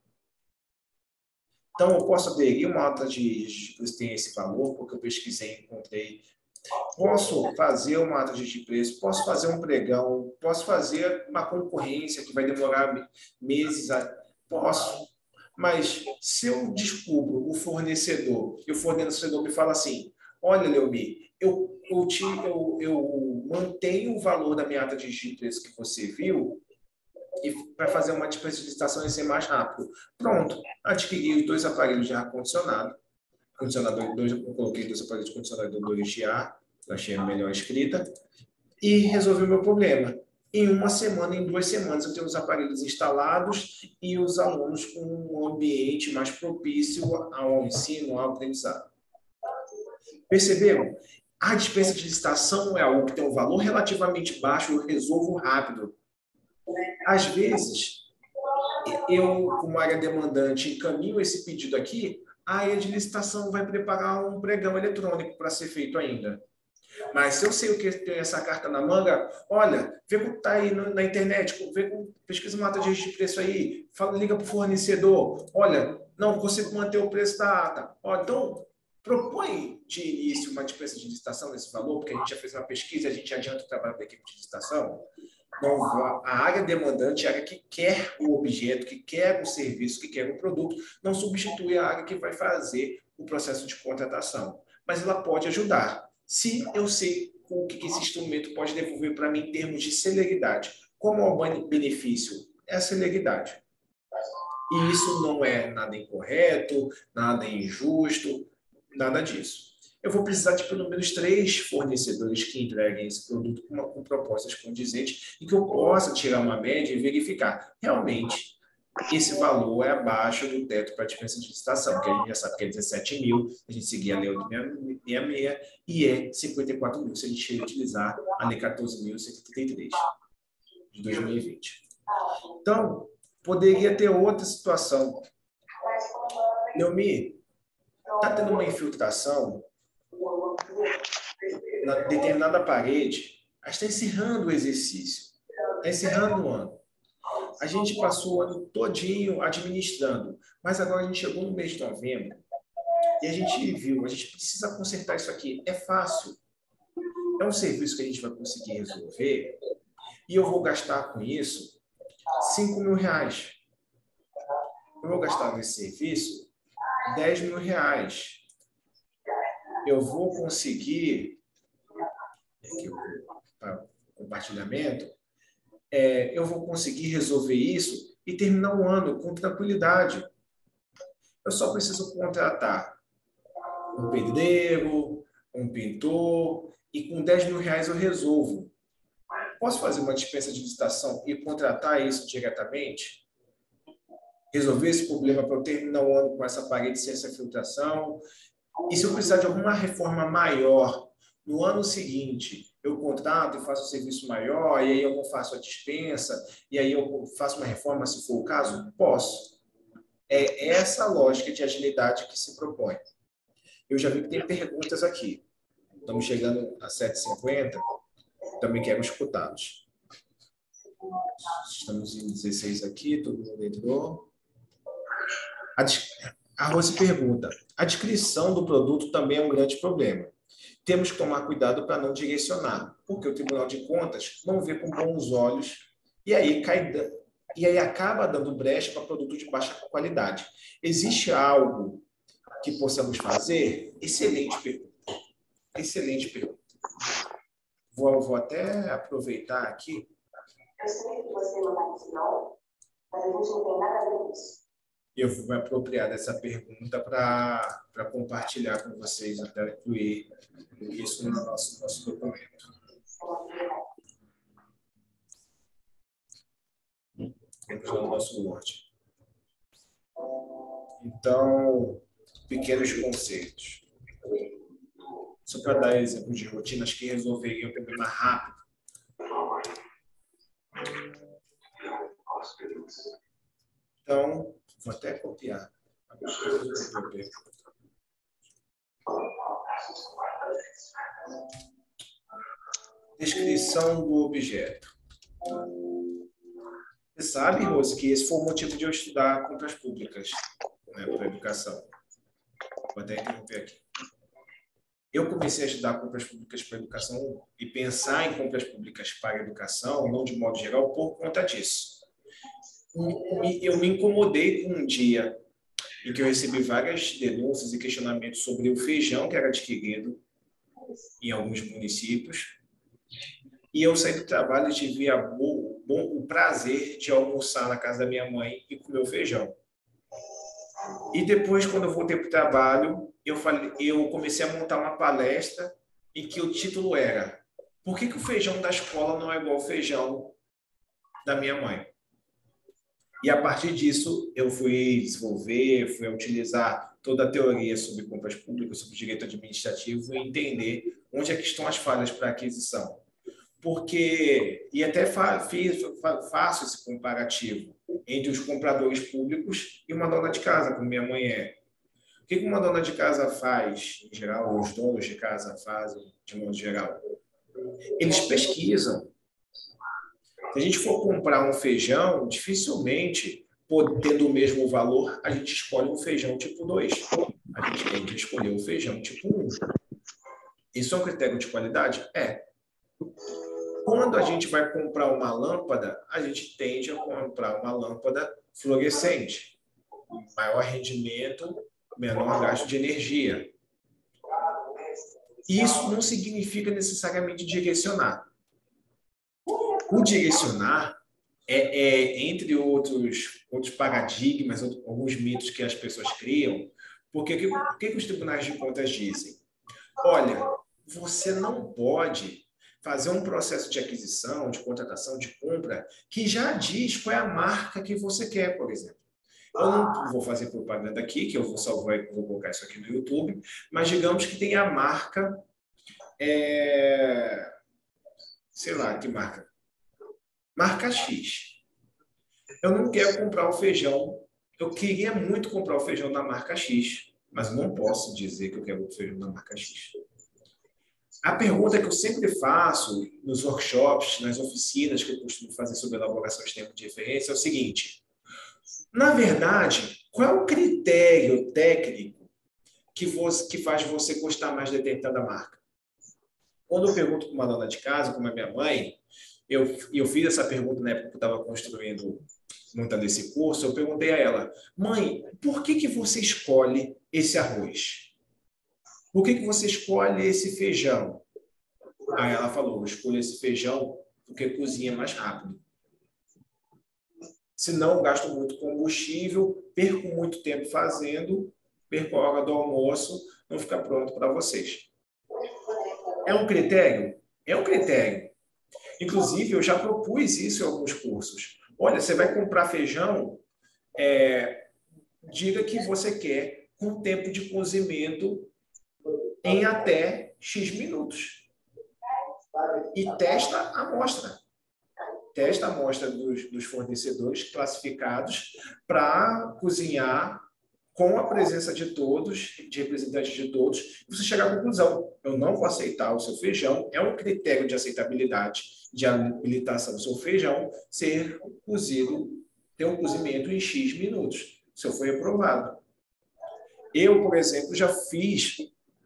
Então, eu posso aderir uma ata de preço que tem esse valor, porque eu pesquisei e encontrei. Posso fazer uma ata de preço, posso fazer um pregão, posso fazer uma concorrência que vai demorar meses. A... Posso. Mas se eu descubro o fornecedor e o fornecedor me fala assim, olha, Leomir, eu, eu, te, eu, eu mantenho o valor da minha ata de preço que você viu e para fazer uma dispensa de licitação e ser mais rápido. Pronto, adquiri os dois aparelhos de ar-condicionado, condicionador, dois, eu coloquei dois aparelhos de condicionadores de ar, eu achei a melhor escrita, e resolvi o meu problema. Em uma semana, em duas semanas, eu tenho os aparelhos instalados e os alunos com um ambiente mais propício ao ensino, ao aprendizado. Perceberam? A dispensa de licitação é algo que tem um valor relativamente baixo e eu resolvo rápido. Às vezes, eu, como área demandante, encaminho esse pedido aqui, a área de licitação vai preparar um pregão eletrônico para ser feito ainda. Mas se eu sei o que tem essa carta na manga, olha, vê como está aí na internet, vê como, pesquisa uma ata de registro de preço aí, fala, liga para o fornecedor, olha, não consigo manter o preço da ata. Ó, então, propõe de início uma dispensa de licitação nesse valor, porque a gente já fez uma pesquisa, a gente adianta o trabalho da equipe de licitação. Não, a área demandante é a área que quer o objeto, que quer o serviço, que quer o produto, não substitui a área que vai fazer o processo de contratação. Mas ela pode ajudar. Se eu sei o que esse instrumento pode devolver para mim em termos de celeridade, como é o benefício? É a celeridade. E isso não é nada incorreto, nada injusto, nada disso. Eu vou precisar de pelo menos três fornecedores que entreguem esse produto com, uma, com propostas condizentes e que eu possa tirar uma média e verificar. Realmente, esse valor é abaixo do teto para dispensa de licitação, que a gente já sabe que é dezessete mil, a gente seguir a Lei oito mil seiscentos e sessenta e seis, e é cinquenta e quatro mil se a gente utilizar a Lei quatorze mil cento e trinta e três de dois mil e vinte. Então, poderia ter outra situação. Neumi, está tendo uma infiltração na determinada parede, a gente está encerrando o exercício, está encerrando o ano. A gente passou o ano todinho administrando, mas agora a gente chegou no mês de novembro e a gente viu, a gente precisa consertar isso aqui. É fácil. É um serviço que a gente vai conseguir resolver e eu vou gastar com isso cinco mil reais. Eu vou gastar nesse serviço dez mil reais. Eu vou conseguir, aqui, para compartilhamento, é, eu vou conseguir resolver isso e terminar o ano com tranquilidade. Eu só preciso contratar um pedreiro, um pintor, e com dez mil reais eu resolvo. Posso fazer uma dispensa de licitação e contratar isso diretamente? Resolver esse problema para eu terminar o ano com essa parede sem essa filtração? E se eu precisar de alguma reforma maior no ano seguinte, eu contrato e faço um serviço maior, e aí eu não faço a dispensa, e aí eu faço uma reforma, se for o caso? Posso. É essa lógica de agilidade que se propõe. Eu já vi que tem perguntas aqui. Estamos chegando a sete e cinquenta, também quero escutá-los. Estamos em dezesseis aqui, todo mundo entrou. A, a Rose pergunta, a descrição do produto também é um grande problema. Temos que tomar cuidado para não direcionar, porque o Tribunal de Contas não vê com bons olhos e aí, cai, e aí acaba dando brecha para produto de baixa qualidade. Existe algo que possamos fazer? Excelente pergunta. Excelente pergunta. Vou, vou até aproveitar aqui. Eu sei que você não vai dizer não, mas a gente não tem nada a ver com isso. Eu vou me apropriar dessa pergunta para compartilhar com vocês, até incluir isso no nosso, nosso documento. Vamos ao nosso Word. Então, pequenos conceitos. Só para dar exemplos de rotinas que resolveriam o problema rápido. Então, vou até copiar. Descrição do objeto. Você sabe, Rose, que esse foi o motivo de eu estudar compras públicas, né, para a educação. Vou até interromper aqui. Eu comecei a estudar compras públicas para a educação e pensar em compras públicas para a educação, não de modo geral, por conta disso. Eu me incomodei com um dia em que eu recebi várias denúncias e questionamentos sobre o feijão que era adquirido em alguns municípios. E eu saí do trabalho e tive a bom, bom, o prazer de almoçar na casa da minha mãe e comer o feijão. E depois, quando eu voltei para o trabalho, eu, falei, eu comecei a montar uma palestra em que o título era Por que que o feijão da escola não é igual ao feijão da minha mãe? E a partir disso, eu fui desenvolver, fui utilizar toda a teoria sobre compras públicas, sobre direito administrativo e entender onde é que estão as falhas para aquisição. Porque, e até fa, fiz, fa, faço esse comparativo entre os compradores públicos e uma dona de casa, como minha mãe é. O que uma dona de casa faz, em geral, ou os donos de casa fazem, de modo geral? Eles pesquisam. Se a gente for comprar um feijão, dificilmente, tendo o mesmo valor, a gente escolhe um feijão tipo dois. A gente tem que escolher um feijão tipo um. Isso é um critério de qualidade? É. Quando a gente vai comprar uma lâmpada, a gente tende a comprar uma lâmpada fluorescente. Maior rendimento, menor gasto de energia. Isso não significa necessariamente direcionar. O direcionar é, é entre outros, outros paradigmas, alguns mitos que as pessoas criam, porque o que, que os tribunais de contas dizem? Olha, você não pode fazer um processo de aquisição, de contratação, de compra, que já diz qual é a marca que você quer, por exemplo. Eu não vou fazer propaganda aqui, que eu vou só vou, vou colocar isso aqui no YouTube, mas digamos que tem a marca, é, sei lá, que marca? Marca X. Eu não quero comprar o feijão, eu queria muito comprar o feijão da marca X, mas não posso dizer que eu quero o feijão da marca X. A pergunta que eu sempre faço nos workshops, nas oficinas que eu costumo fazer sobre elaboração de tempo de referência é o seguinte: na verdade, qual é o critério técnico que, você, que faz você gostar mais de determinada marca? Quando eu pergunto para uma dona de casa, como é minha mãe, eu, eu fiz essa pergunta na época que eu estava construindo, montando esse curso, eu perguntei a ela: mãe, por que, que você escolhe esse arroz? Por que, que você escolhe esse feijão? Aí ela falou: eu escolho esse feijão porque cozinha mais rápido. Senão, eu gasto muito combustível, perco muito tempo fazendo, perco a hora do almoço, não fica pronto para vocês. É um critério? É um critério. Inclusive, eu já propus isso em alguns cursos. Olha, você vai comprar feijão, é, diga que você quer com tempo de cozimento em até X minutos. E testa a amostra. Testa a amostra dos, dos fornecedores classificados para cozinhar com a presença de todos, de representantes de todos, e você chegar à conclusão: eu não vou aceitar o seu feijão, é um critério de aceitabilidade, de habilitação do seu feijão ser cozido, ter um cozimento em X minutos. O seu foi aprovado. Eu, por exemplo, já fiz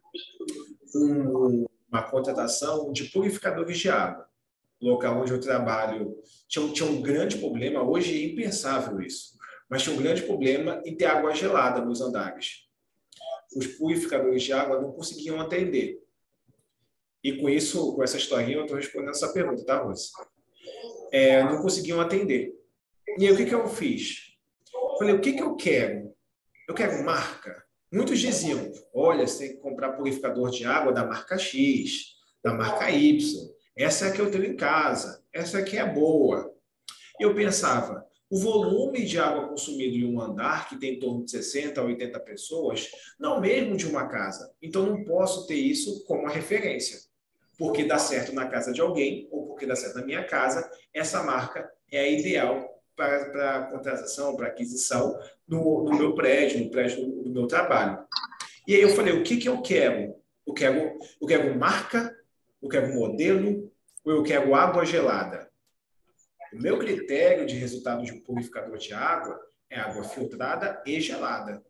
um, uma contratação de purificadores de água. O local onde eu trabalho tinha, tinha um grande problema, hoje é impensável isso, mas tinha um grande problema em ter água gelada nos andares. Os purificadores de água não conseguiam atender. E com isso, com essa historinha, eu estou respondendo essa pergunta, tá, Rose? É, não conseguiam atender. E aí, o que, que eu fiz? Falei: o que, que eu quero? Eu quero marca. Muitos diziam: olha, você tem que comprar purificador de água da marca X, da marca Y. Essa é a que eu tenho em casa. Essa aqui é boa. E eu pensava: o volume de água consumido em um andar, que tem em torno de sessenta a oitenta pessoas, não é o mesmo de uma casa. Então, não posso ter isso como uma referência. Porque dá certo na casa de alguém, ou porque dá certo na minha casa, essa marca é a ideal para, para contratação, para aquisição no, no meu prédio, no prédio do, do meu trabalho. E aí eu falei: o que, que eu quero? Eu quero, eu quero marca, eu quero modelo, ou eu quero água gelada? O meu critério de resultado de um purificador de água é água filtrada e gelada.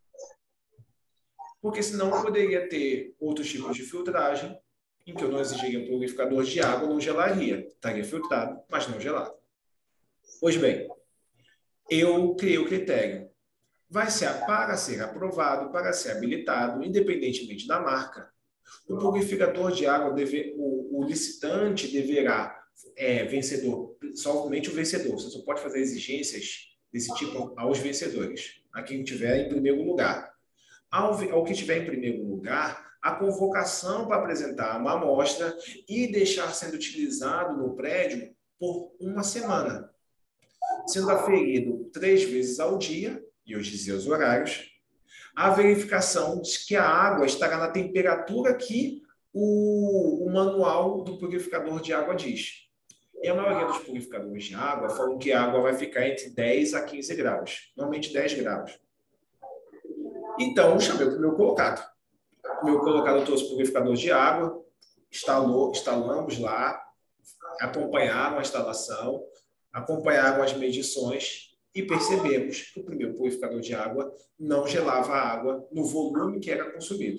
Porque senão eu poderia ter outros tipos de filtragem, em que eu não exigiria um purificador de água, não gelaria. Estaria filtrado, mas não gelado. Pois bem, eu criei o critério. Vai ser para ser aprovado, para ser habilitado, independentemente da marca, o purificador de água, deve, o, o licitante deverá, é, vencedor, somente o vencedor. Você só pode fazer exigências desse tipo aos vencedores, a quem estiver em primeiro lugar. Ao, ao que estiver em primeiro lugar, a convocação para apresentar uma amostra e deixar sendo utilizado no prédio por uma semana, sendo aferido três vezes ao dia, e eu dizia os horários, a verificação de que a água estará na temperatura que o, o manual do purificador de água diz. E a maioria dos purificadores de água falam que a água vai ficar entre dez a quinze graus, normalmente dez graus. Então, eu chamei para o meu colocado. O meu colocado trouxe o purificador de água, instalou, instalamos lá, acompanharam a instalação, acompanharam as medições e percebemos que o primeiro purificador de água não gelava a água no volume que era consumido.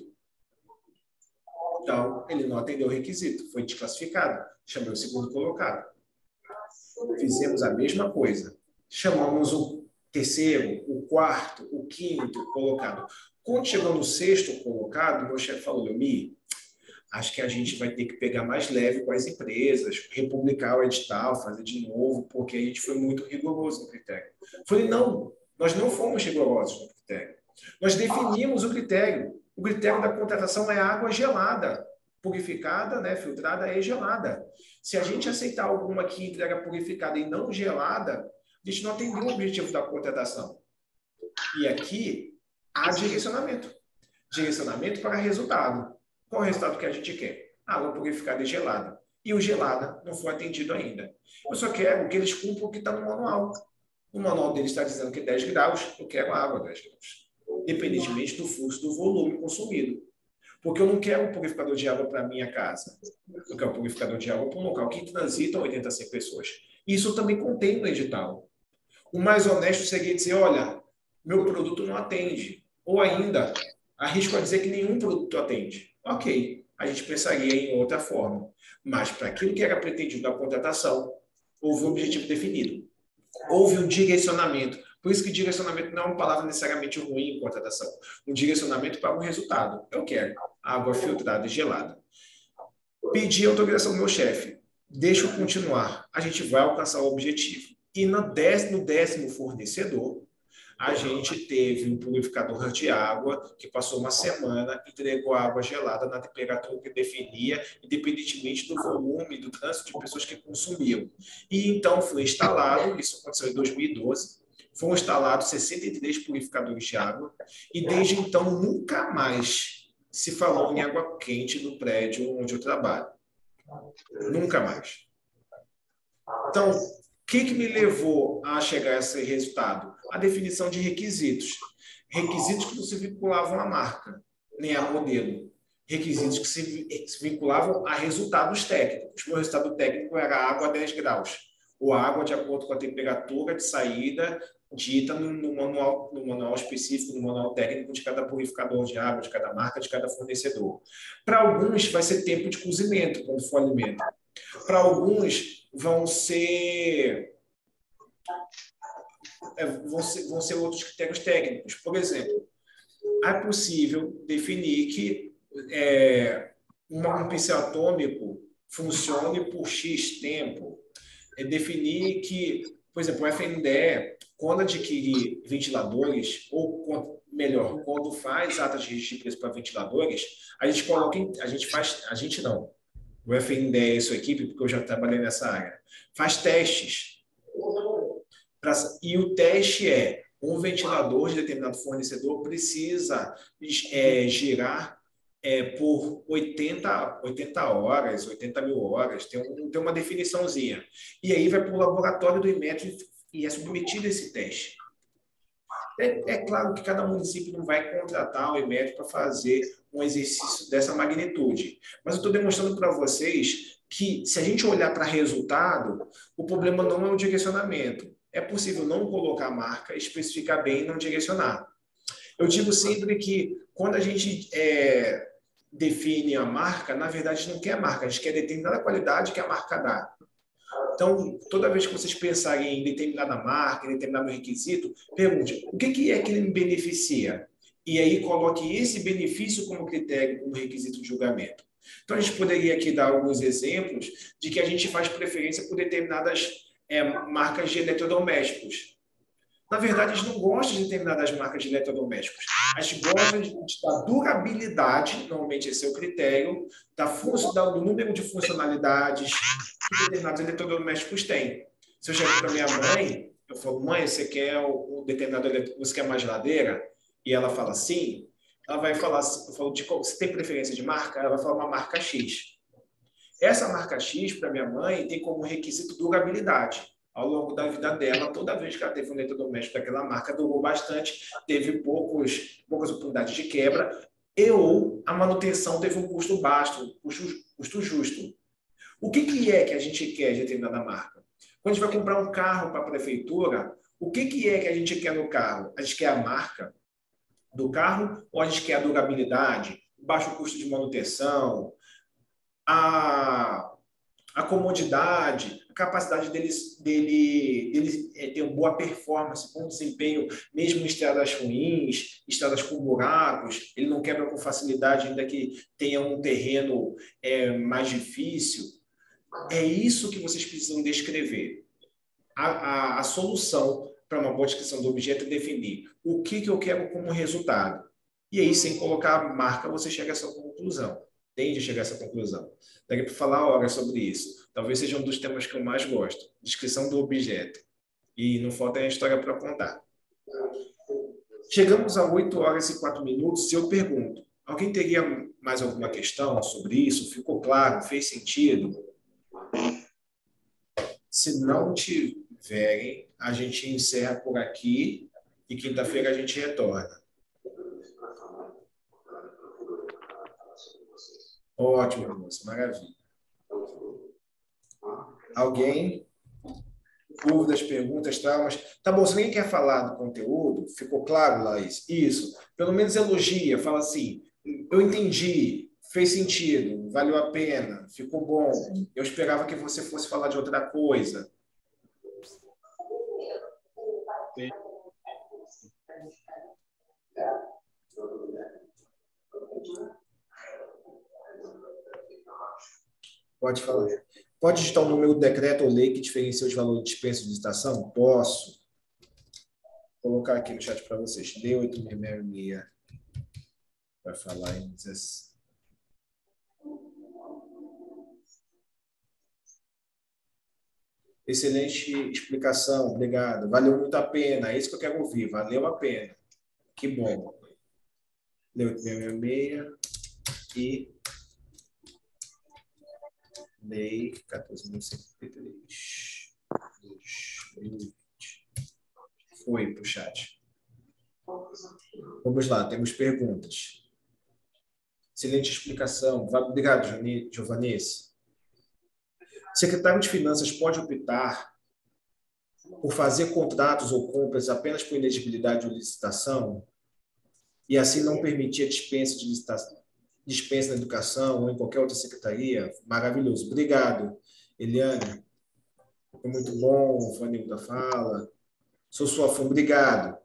Então, ele não atendeu o requisito, foi desclassificado. Chamei o segundo colocado. Fizemos a mesma coisa. Chamamos o terceiro, o quarto, o quinto colocado. Quando chegou no sexto colocado, meu chefe falou: Leomir, acho que a gente vai ter que pegar mais leve com as empresas, republicar o edital, fazer de novo, porque a gente foi muito rigoroso no critério. Eu falei: não, nós não fomos rigorosos no critério. Nós definimos o critério. O critério da contratação é água gelada, purificada, né, filtrada, é gelada. Se a gente aceitar alguma que entrega purificada e não gelada, a gente não atendeu o objetivo da contratação. E aqui há direcionamento. Direcionamento para resultado. Qual é o resultado que a gente quer? Água purificada e gelada. E o gelada não foi atendido ainda. Eu só quero que eles cumpram o que está no manual. O manual deles está dizendo que dez graus, eu quero água dez graus. Independentemente do fluxo, do volume consumido. Porque eu não quero um purificador de água para a minha casa. Eu quero um purificador de água para um local que transita oitenta a cem pessoas. Isso também contém no edital. O mais honesto seria dizer, olha, meu produto não atende. Ou ainda, arrisco a dizer que nenhum produto atende. Ok, a gente pensaria em outra forma. Mas para aquilo que era pretendido na contratação, houve um objetivo definido. Houve um direcionamento. Por isso que direcionamento não é uma palavra necessariamente ruim em contratação. Um direcionamento para um resultado. Eu quero água filtrada e gelada. Pedi autorização do meu chefe. Deixa eu continuar. A gente vai alcançar o objetivo. E no décimo, no décimo fornecedor, a gente teve um purificador de água que passou uma semana, entregou água gelada na temperatura que definia, independentemente do volume, do trânsito de pessoas que consumiam. E então foi instalado, isso aconteceu em dois mil e doze, foram instalados sessenta e três purificadores de água, e desde então nunca mais se falou em água quente no prédio onde eu trabalho. Nunca mais. Então, o que, que me levou a chegar a esse resultado? A definição de requisitos. Requisitos que não se vinculavam à marca, nem a modelo. Requisitos que se, se vinculavam a resultados técnicos. O meu resultado técnico era água a dez graus, ou água de acordo com a temperatura de saída dita no, no, manual, no manual específico, no manual técnico de cada purificador de água, de cada marca, de cada fornecedor. Para alguns, vai ser tempo de cozimento, quando for alimento. Para alguns, vão ser, vão ser, vão ser outros critérios técnicos. Por exemplo, é possível definir que é, uma, um pincel atômico funcione por X tempo. É definir que, por exemplo, o F N D E, quando adquirir ventiladores, ou melhor, quando faz atas de registro de preço para ventiladores, a gente coloca, em, a gente faz, a gente não, o F N D E e sua equipe, porque eu já trabalhei nessa área, faz testes. Pra, e o teste é, um ventilador de determinado fornecedor precisa é, girar é, por oitenta, oitenta horas, oitenta mil horas, tem, um, tem uma definiçãozinha. E aí vai para o laboratório do Inmetro e é submetido a esse teste. É, é claro que cada município não vai contratar o Inmetro para fazer um exercício dessa magnitude. Mas eu estou demonstrando para vocês que, se a gente olhar para resultado, o problema não é o direcionamento. É possível não colocar a marca, especificar bem e não direcionar. Eu digo sempre que, quando a gente é, define a marca, na verdade, a gente não quer a marca, a gente quer determinada qualidade que a marca dá. Então, toda vez que vocês pensarem em determinada marca, em determinado requisito, pergunte, o que, que é que ele me beneficia? E aí coloque esse benefício como critério, como requisito de julgamento. Então, a gente poderia aqui dar alguns exemplos de que a gente faz preferência por determinadas é, marcas de eletrodomésticos. Na verdade, a gente não gosta de determinadas marcas de eletrodomésticos. A gente gosta de, de, da durabilidade, normalmente esse é o critério, da do número de funcionalidades que determinados eletrodomésticos têm. Se eu chego para minha mãe, eu falo, mãe, você quer um determinado eletrodoméstico, você quer uma geladeira? E ela fala sim. Ela vai falar, eu falo, de, você tem preferência de marca? Ela vai falar uma marca X. Essa marca X, para minha mãe, tem como requisito durabilidade. Ao longo da vida dela, toda vez que ela teve um eletrodoméstico daquela marca, durou bastante, teve poucos, poucas oportunidades de quebra, e ou a manutenção teve um custo baixo, custo, custo justo. O que, que é que a gente quer de determinada marca? Quando a gente vai comprar um carro para a prefeitura, o que, que é que a gente quer no carro? A gente quer a marca do carro ou a gente quer a durabilidade, o baixo custo de manutenção, a, a comodidade, a capacidade dele, dele, dele ter uma boa performance, bom desempenho, mesmo em estradas ruins, estradas com buracos, ele não quebra com facilidade, ainda que tenha um terreno é, mais difícil. É isso que vocês precisam descrever. A, a, a solução para uma boa descrição do objeto é definir o que, que eu quero como resultado. E aí, sem colocar a marca, você chega a essa conclusão. tende a chegar a essa conclusão. Daria para falar horas sobre isso. Talvez seja um dos temas que eu mais gosto. Descrição do objeto. E não falta a história para contar. Chegamos a oito horas e quatro minutos e eu pergunto, alguém teria mais alguma questão sobre isso? Ficou claro? Fez sentido? Se não tiverem, a gente encerra por aqui e quinta-feira a gente retorna. Ótimo, moça. Maravilha. Alguém? Dúvidas, perguntas, traumas? Tá bom, se ninguém quer falar do conteúdo, ficou claro, Laís? Isso. Pelo menos elogia, fala assim, eu entendi, fez sentido, valeu a pena, ficou bom. Eu esperava que você fosse falar de outra coisa. Sim. Pode falar. Pode digitar o número do decreto ou lei que diferencia os valores de dispensa de licitação? Posso. Vou colocar aqui no chat para vocês. D oito seis seis seis para falar em dezesseis. Excelente explicação, obrigado. Valeu muito a pena, é isso que eu quero ouvir. Valeu a pena. Que bom. D oito seis seis seis e Lei quatorze mil cento e trinta e três. Foi para o chat. Vamos lá, temos perguntas. Excelente explicação. Obrigado, Giovanese. O secretário de Finanças pode optar por fazer contratos ou compras apenas por inexigibilidade ou licitação e assim não permitir a dispensa de licitação, dispensa na educação ou em qualquer outra secretaria? Maravilhoso. Obrigado, Eliane. Foi muito bom, o Vanilda fala. Sou sua fã, obrigado.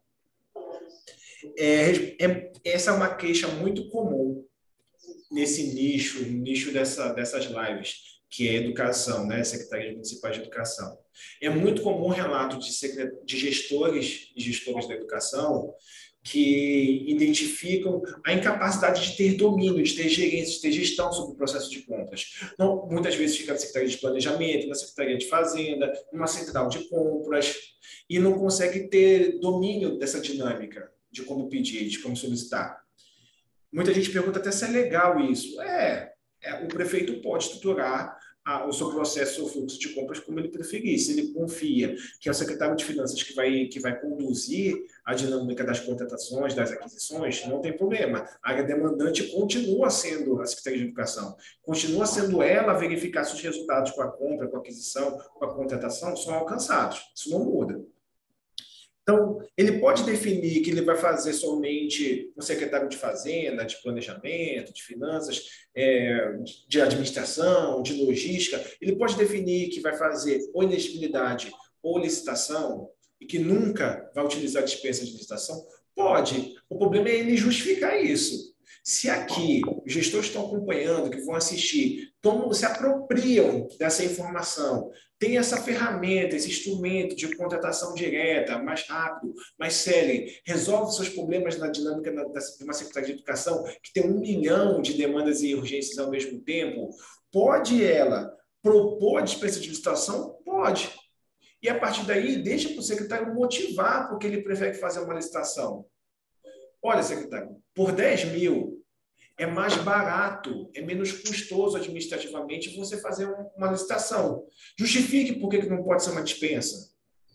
É, é, essa é uma queixa muito comum nesse nicho, no nicho dessa, dessas lives, que é educação, né? Secretarias Municipais de Educação. É muito comum relato de, de gestores e gestoras da educação que identificam a incapacidade de ter domínio, de ter gerência, de ter gestão sobre o processo de compras. Não, muitas vezes fica na Secretaria de Planejamento, na Secretaria de Fazenda, numa central de compras, e não consegue ter domínio dessa dinâmica de como pedir, de como solicitar. Muita gente pergunta até se é legal isso. É, é o prefeito pode estruturar a, o seu processo, o fluxo de compras como ele preferir. Se ele confia que é o secretário de Finanças que vai, que vai conduzir a dinâmica das contratações, das aquisições, não tem problema. A área demandante continua sendo a Secretaria de Educação. Continua sendo ela verificar se os resultados com a compra, com a aquisição, com a contratação são alcançados. Isso não muda. Então, ele pode definir que ele vai fazer somente um secretário de Fazenda, de Planejamento, de Finanças, é, de Administração, de Logística. Ele pode definir que vai fazer ou inexigibilidade ou licitação e que nunca vai utilizar dispensa de licitação? Pode. O problema é ele justificar isso. Se aqui os gestores estão acompanhando, que vão assistir, tomam, se apropriam dessa informação, tem essa ferramenta, esse instrumento de contratação direta, mais rápido, mais sério, resolve seus problemas na dinâmica de uma Secretaria de Educação, que tem um milhão de demandas e urgências ao mesmo tempo, pode ela propor a dispensa de licitação? Pode. E a partir daí, deixa para o secretário motivar porque ele prefere fazer uma licitação. Olha, secretário, por dez mil é mais barato, é menos custoso administrativamente você fazer uma licitação. Justifique por que não pode ser uma dispensa.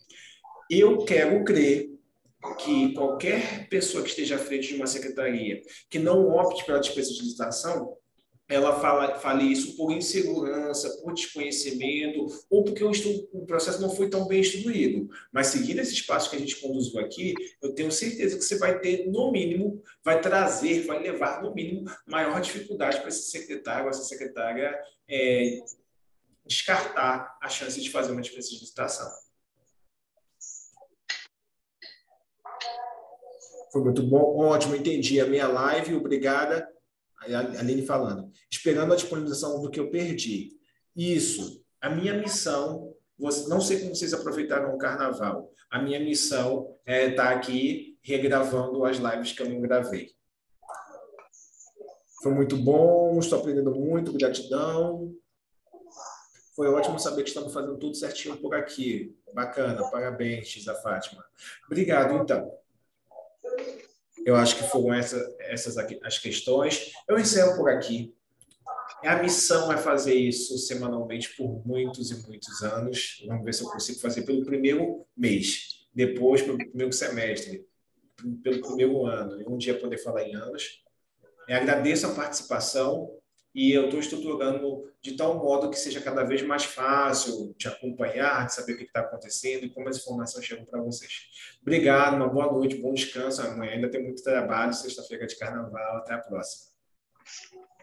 Eu quero crer que qualquer pessoa que esteja à frente de uma secretaria que não opte pela dispensa de licitação, ela fala, fale isso por insegurança, por desconhecimento, ou porque o, estudo, o processo não foi tão bem instruído. Mas seguindo esses passos que a gente conduziu aqui, eu tenho certeza que você vai ter, no mínimo, vai trazer, vai levar, no mínimo, maior dificuldade para esse secretário, essa secretária é, descartar a chance de fazer uma dispensa de licitação. Foi muito bom, ótimo, entendi a minha live, obrigada. A Aline falando, esperando a disponibilização do que eu perdi. Isso, a minha missão, não sei como vocês aproveitaram o carnaval, a minha missão é estar aqui regravando as lives que eu não gravei. Foi muito bom, estou aprendendo muito, gratidão. Foi ótimo saber que estamos fazendo tudo certinho por aqui. Bacana, parabéns, diz a Fátima. Obrigado, então. Eu acho que foram essa, essas aqui, as questões. Eu encerro por aqui. A missão é fazer isso semanalmente por muitos e muitos anos. Vamos ver se eu consigo fazer pelo primeiro mês, depois pelo primeiro semestre, pelo primeiro ano, e um dia poder falar em anos. Eu agradeço a participação e eu estou estruturando de tal modo que seja cada vez mais fácil de acompanhar, de saber o que está acontecendo e como as informações chegam para vocês. Obrigado, uma boa noite, bom descanso. Amanhã ainda tem muito trabalho, sexta-feira de carnaval. Até a próxima.